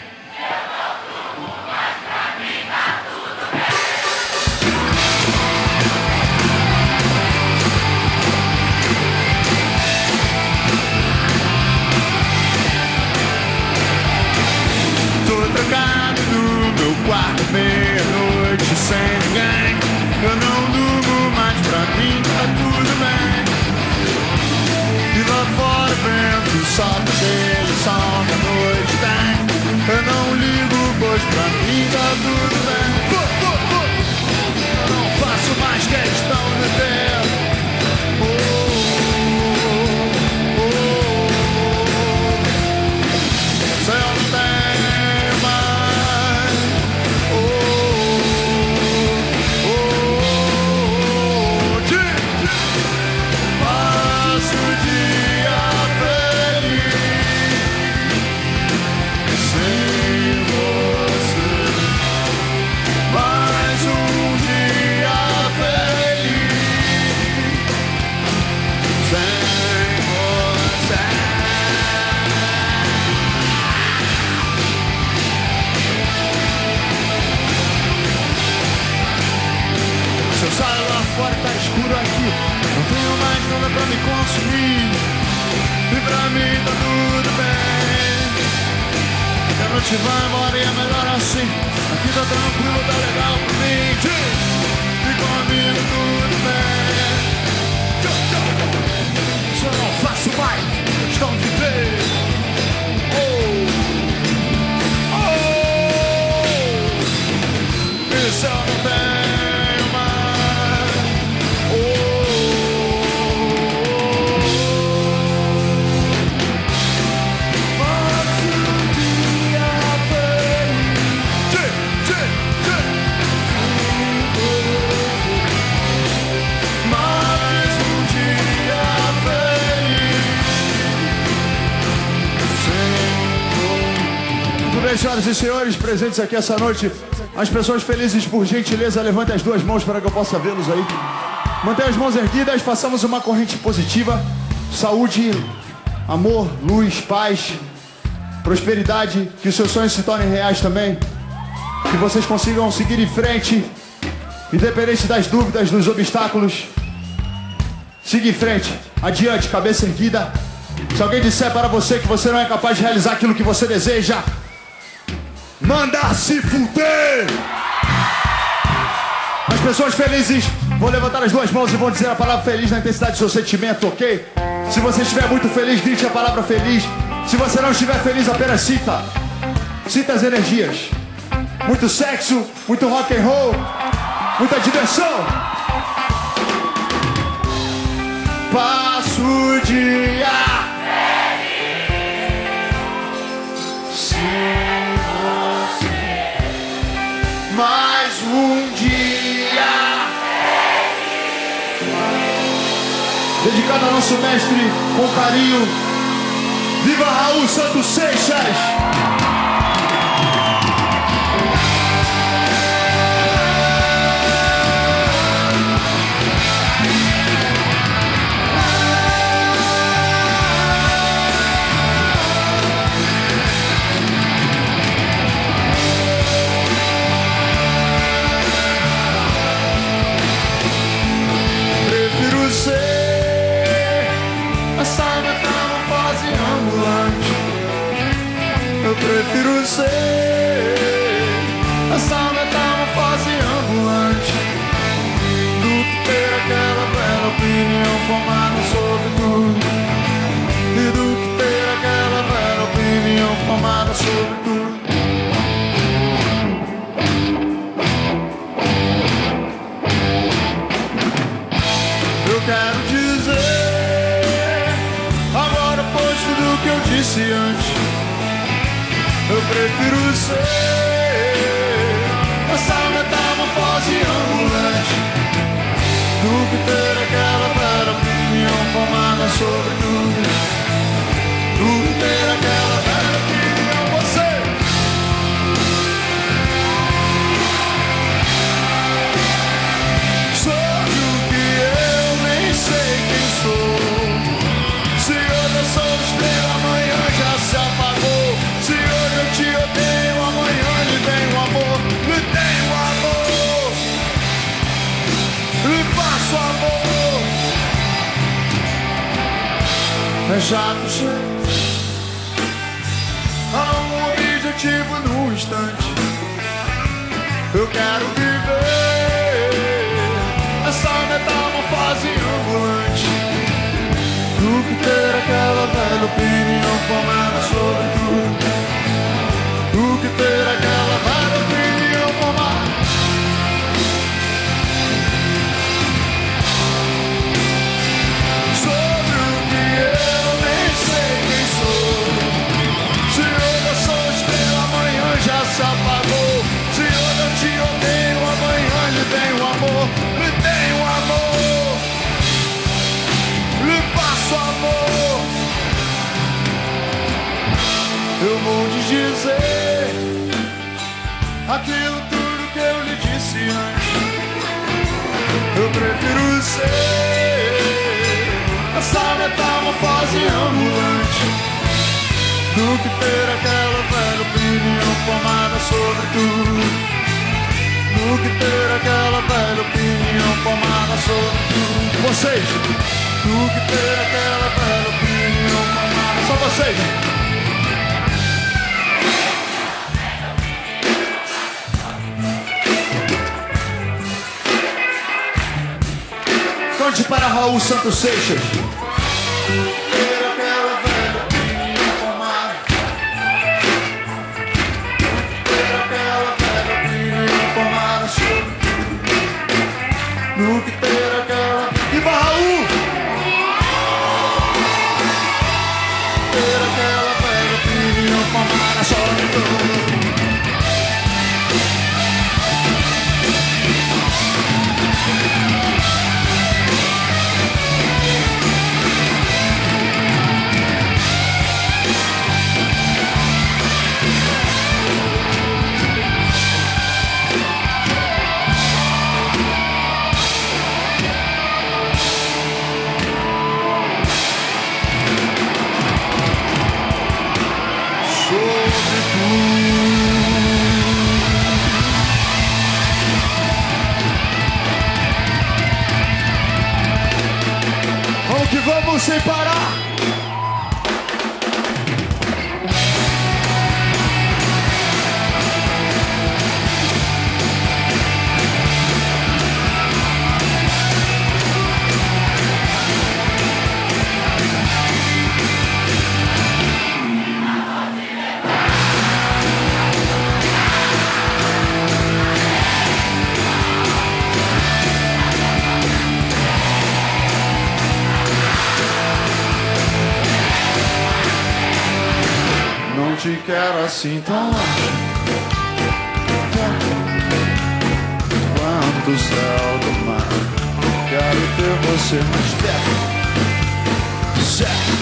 Tô trancado no meu quarto, meia-noite, sem ninguém. Eu não durmo mais, pra mim tá tudo bem. E lá fora o vento sopra dele, som da noite tem. Eu não ligo, pois pra mim tá tudo bem. Eu não faço mais questão de ter. Se eu não tenho mais. Passo o dia feliz sem você. Mais um dia feliz sem você. Se eu saio lá fora tá escuro aqui, não tenho mais nada pra me consumir. E pra mim tá tudo bem. A noite vai embora e é melhor assim. Aqui tá tranquilo, tá legal pra mim. E comigo tudo bem. Se eu não faço mais questão de ver. E se eu não tenho mais. Muito bem, senhoras e senhores, presentes aqui essa noite. As pessoas felizes, por gentileza, levantem as duas mãos para que eu possa vê-los aí. Mantenham as mãos erguidas, façamos uma corrente positiva. Saúde, amor, luz, paz, prosperidade. Que os seus sonhos se tornem reais também. Que vocês consigam seguir em frente, independente das dúvidas, dos obstáculos. Siga em frente, adiante, cabeça erguida. Se alguém disser para você que você não é capaz de realizar aquilo que você deseja, manda se fuder! As pessoas felizes vão levantar as duas mãos e vão dizer a palavra feliz na intensidade do seu sentimento, ok? Se você estiver muito feliz, grite a palavra feliz. Se você não estiver feliz, apenas sinta. Sinta as energias. Muito sexo, muito rock and roll, muita diversão. Passo o dia sem você. Mais um dia dedicado ao nosso mestre com carinho. Viva Raul Santos Seixas! essa metamorfose ambulante. Eu prefiro ser essa metamorfose ambulante do que ter aquela bela opinião formada sobre tudo, e do que ter aquela bela opinião formada sobre tudo. Eu quero dizer agora, pois tudo que eu disse antes, eu prefiro ser essa metamorfose ambulante do que ter aquela velha opinião formada sobre tudo, do que ter aquela velha opinião. Você sobre o que eu nem sei quem sou. Se hoje eu sou estrela, amanhã já se apagou. Se hoje eu te odeio, amanhã lhe tenho amor, lhe tenho amor, lhe faço amor. É chato ser há um objetivo no instante. Eu quero viver essa metamorfose ambulante do que ter aquela velha opinião formada sobre tudo, do que ter aquela velha opinião formada sobre o que eu nem sei quem sou. Se hoje eu sou estrela, amanhã já se apagou. Se hoje eu te odeio, amanhã lhe tenho amor, lhe tenho amor, lhe faço amor. Eu vou te dizer aquilo tudo que eu lhe disse antes. Eu prefiro ser essa metamorfose ambulante do que ter aquela velha opinião formada sobre tudo, do que ter aquela velha opinião formada sobre tudo. Vocês, do que ter aquela velha opinião formada. Só vocês. Cante para Raul Santos Seixas. Ter aquela velha opinião formada, ter aquela velha opinião formada sobre tudo, do que ter aquela. Viva Raul! Ter aquela velha opinião formada sobre tudo. Vamos que vamos sem parar. Não te quero assim tão longe quanto o céu do mar. Quero ter você mais perto, certo,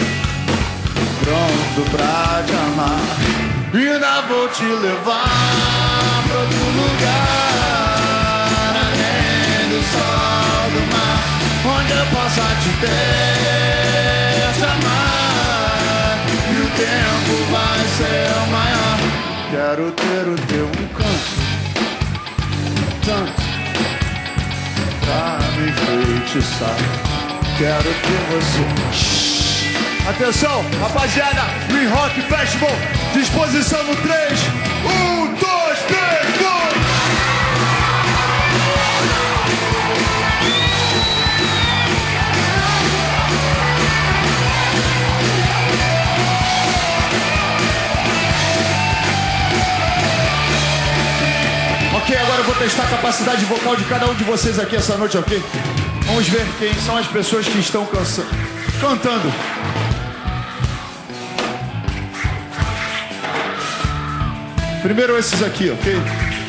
pronto pra te amar. E ainda vou te levar pra outro lugar, além do sol do mar, onde eu possa te ter, te amar. E o tempo vai ser o maior. Quero ter o teu encanto, tanto pra me enfeitiçar. Quero ter você Atenção, rapaziada, Green Rock Festival, disposição no 3. 1, 2, 3, 4. Ok, agora eu vou testar a capacidade vocal de cada um de vocês aqui essa noite, ok? Vamos ver quem são as pessoas que estão cantando. Primeiro esses aqui, ok?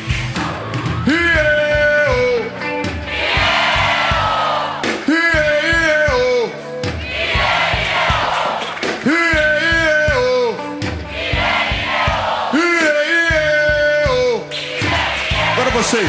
Agora vocês.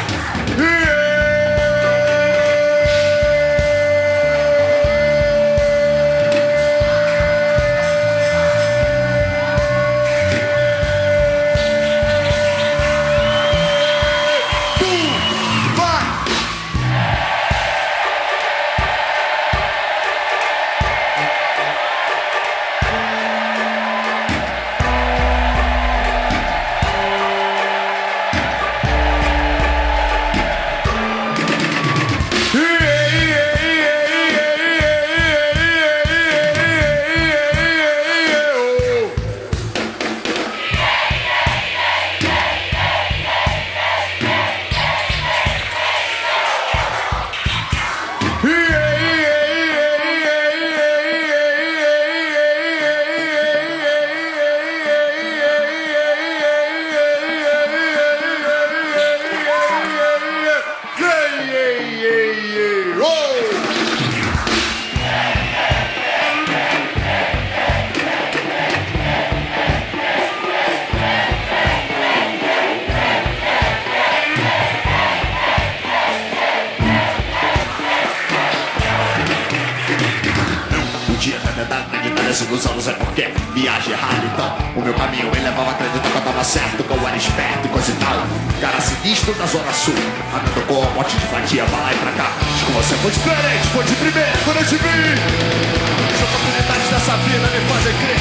Ilusão, não sei porquê, viagem errada então. O meu caminho me levava a acreditar que eu tava certo, que eu era esperto e coisa e tal. Cara sinistro da Zona Sul, andando com um monte de fatia pra lá e pra cá. Acho que você foi diferente, foi de primeira quando eu te vi. As oportunidades dessa vida me fazem crer.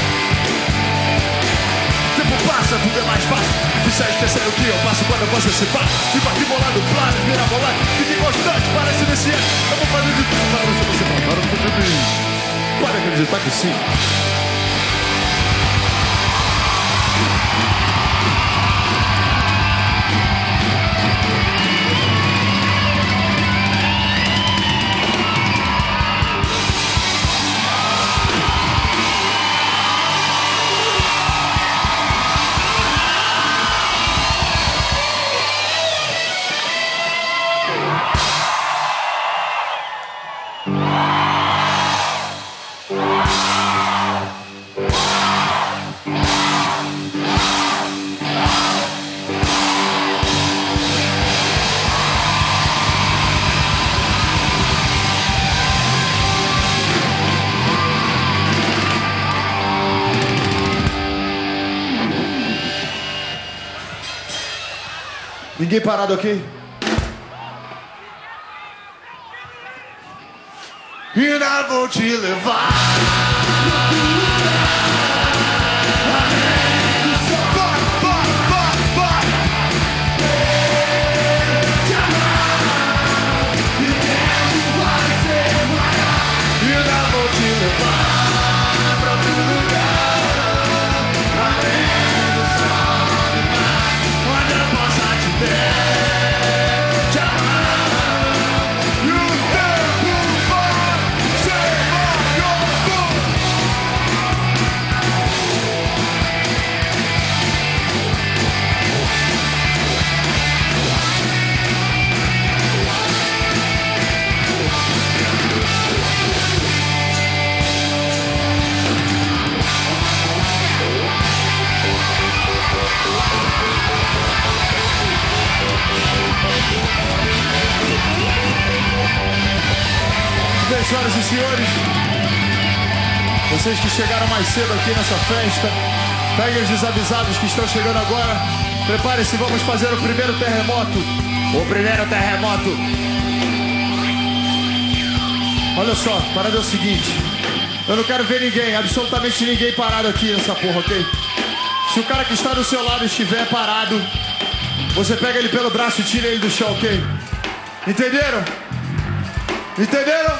Tempo passa, tudo é mais fácil. Difícil é esquecer o que eu passo quando você se faz. Fico aqui bolando planos, vira bolando. Fique constante, parece iniciante. Eu vou fazer de tudo para você voltar no futuro. Pode acreditar que sim. Ninguém parado aqui? E eu vou te levar. Bem, senhoras e senhores, vocês que chegaram mais cedo aqui nessa festa, peguem os desavisados que estão chegando agora, preparem-se, vamos fazer o primeiro terremoto. O primeiro terremoto. Olha só, a parada é o seguinte. Eu não quero ver ninguém, absolutamente ninguém parado aqui nessa porra, ok? Se o cara que está do seu lado estiver parado, você pega ele pelo braço e tira ele do chão, ok? Entenderam? Entenderam?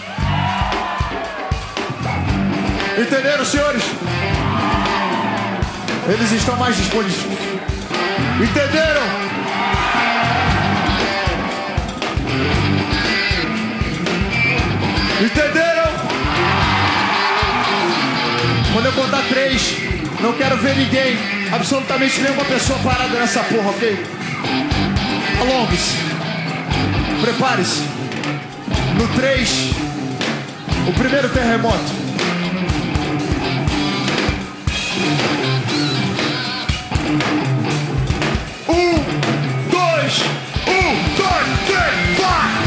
Entenderam, senhores? Eles estão mais disponíveis. Entenderam? Entenderam? Quando eu contar 3, não quero ver ninguém, absolutamente nenhuma pessoa parada nessa porra, ok? Alongue-se. Prepare-se. No 3, o primeiro terremoto. 1, 2, 3, 4.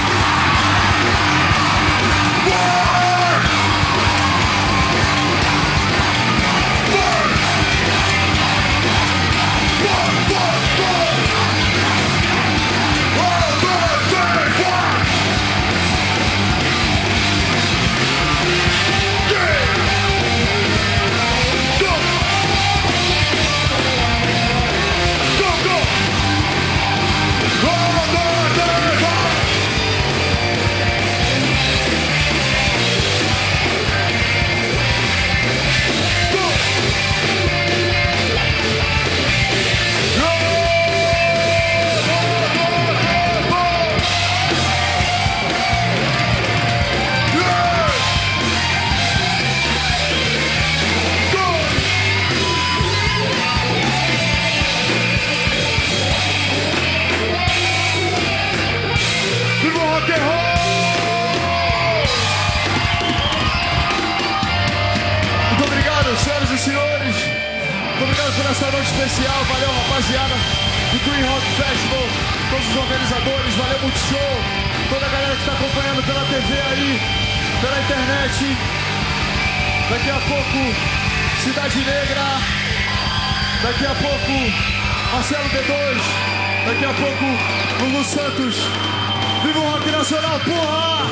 Essa noite especial, valeu rapaziada do Green Rock Festival, todos os organizadores, valeu Multishow, toda a galera que está acompanhando pela TV aí, pela internet. Daqui a pouco Cidade Negra, daqui a pouco Marcelo D2, daqui a pouco Lulu Santos. Viva o rock nacional, porra!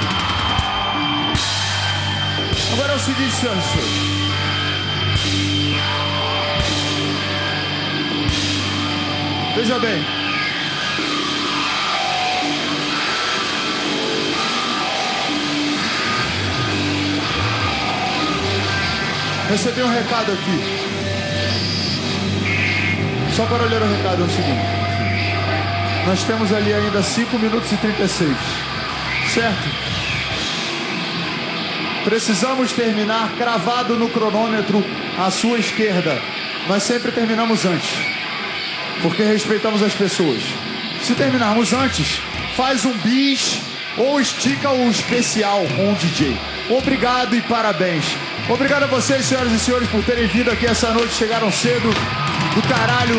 Agora é o seguinte, senhores. Veja bem. Recebi um recado aqui. Só para ler o recado é o seguinte. Nós temos ali ainda 5 minutos e 36. Certo? Precisamos terminar cravado no cronômetro à sua esquerda. Nós sempre terminamos antes, porque respeitamos as pessoas. Se terminarmos antes, faz um bis ou estica o especial com o DJ. Obrigado e parabéns. Obrigado a vocês, senhoras e senhores, por terem vindo aqui essa noite. Chegaram cedo. Do caralho.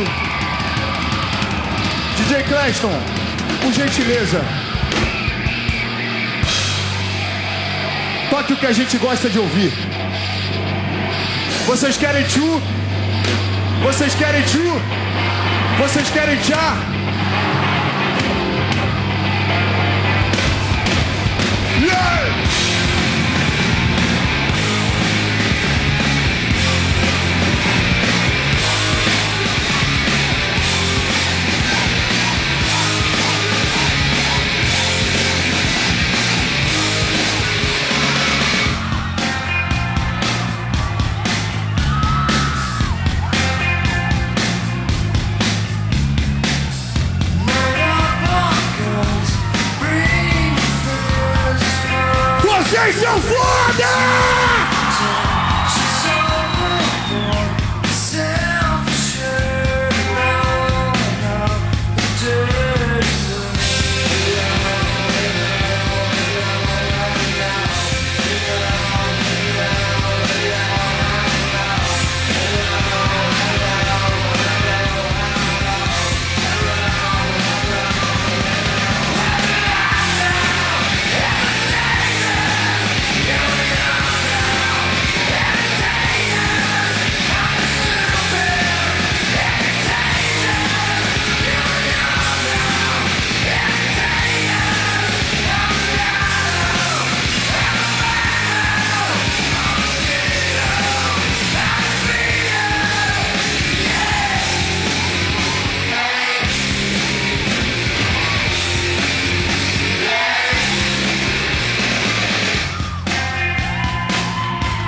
DJ Cleston, por gentileza, toque o que a gente gosta de ouvir. Vocês querem tchu? Vocês querem tchu? Vocês querem tchá? Yeah! Vocês são foda!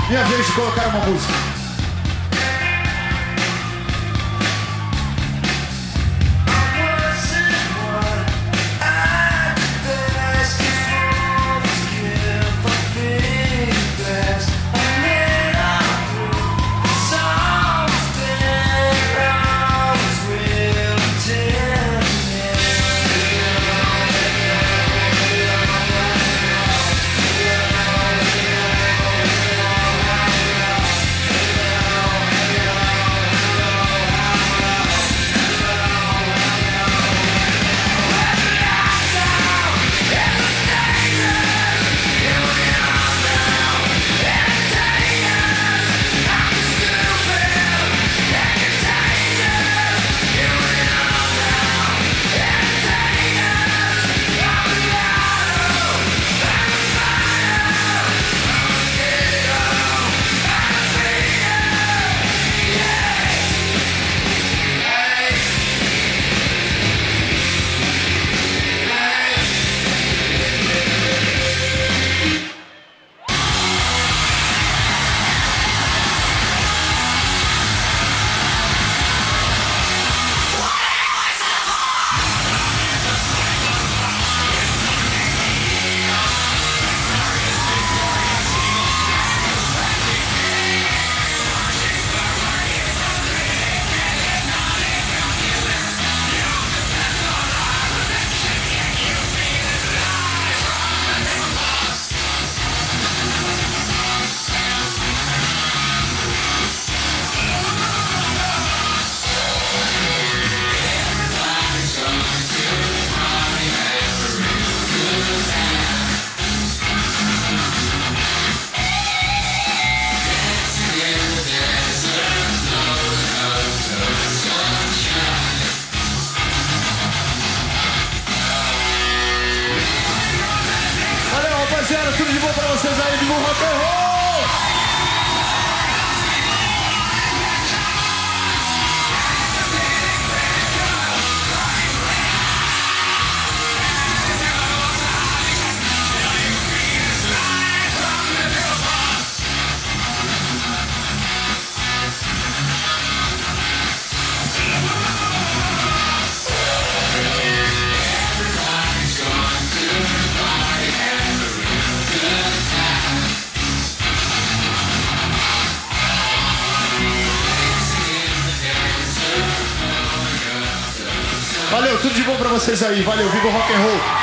Minha vez de colocar uma música. Rapaziada, tudo de bom pra vocês aí, viva o rock and roll! Valeu, tudo de bom pra vocês aí. Valeu, viva o rock and roll.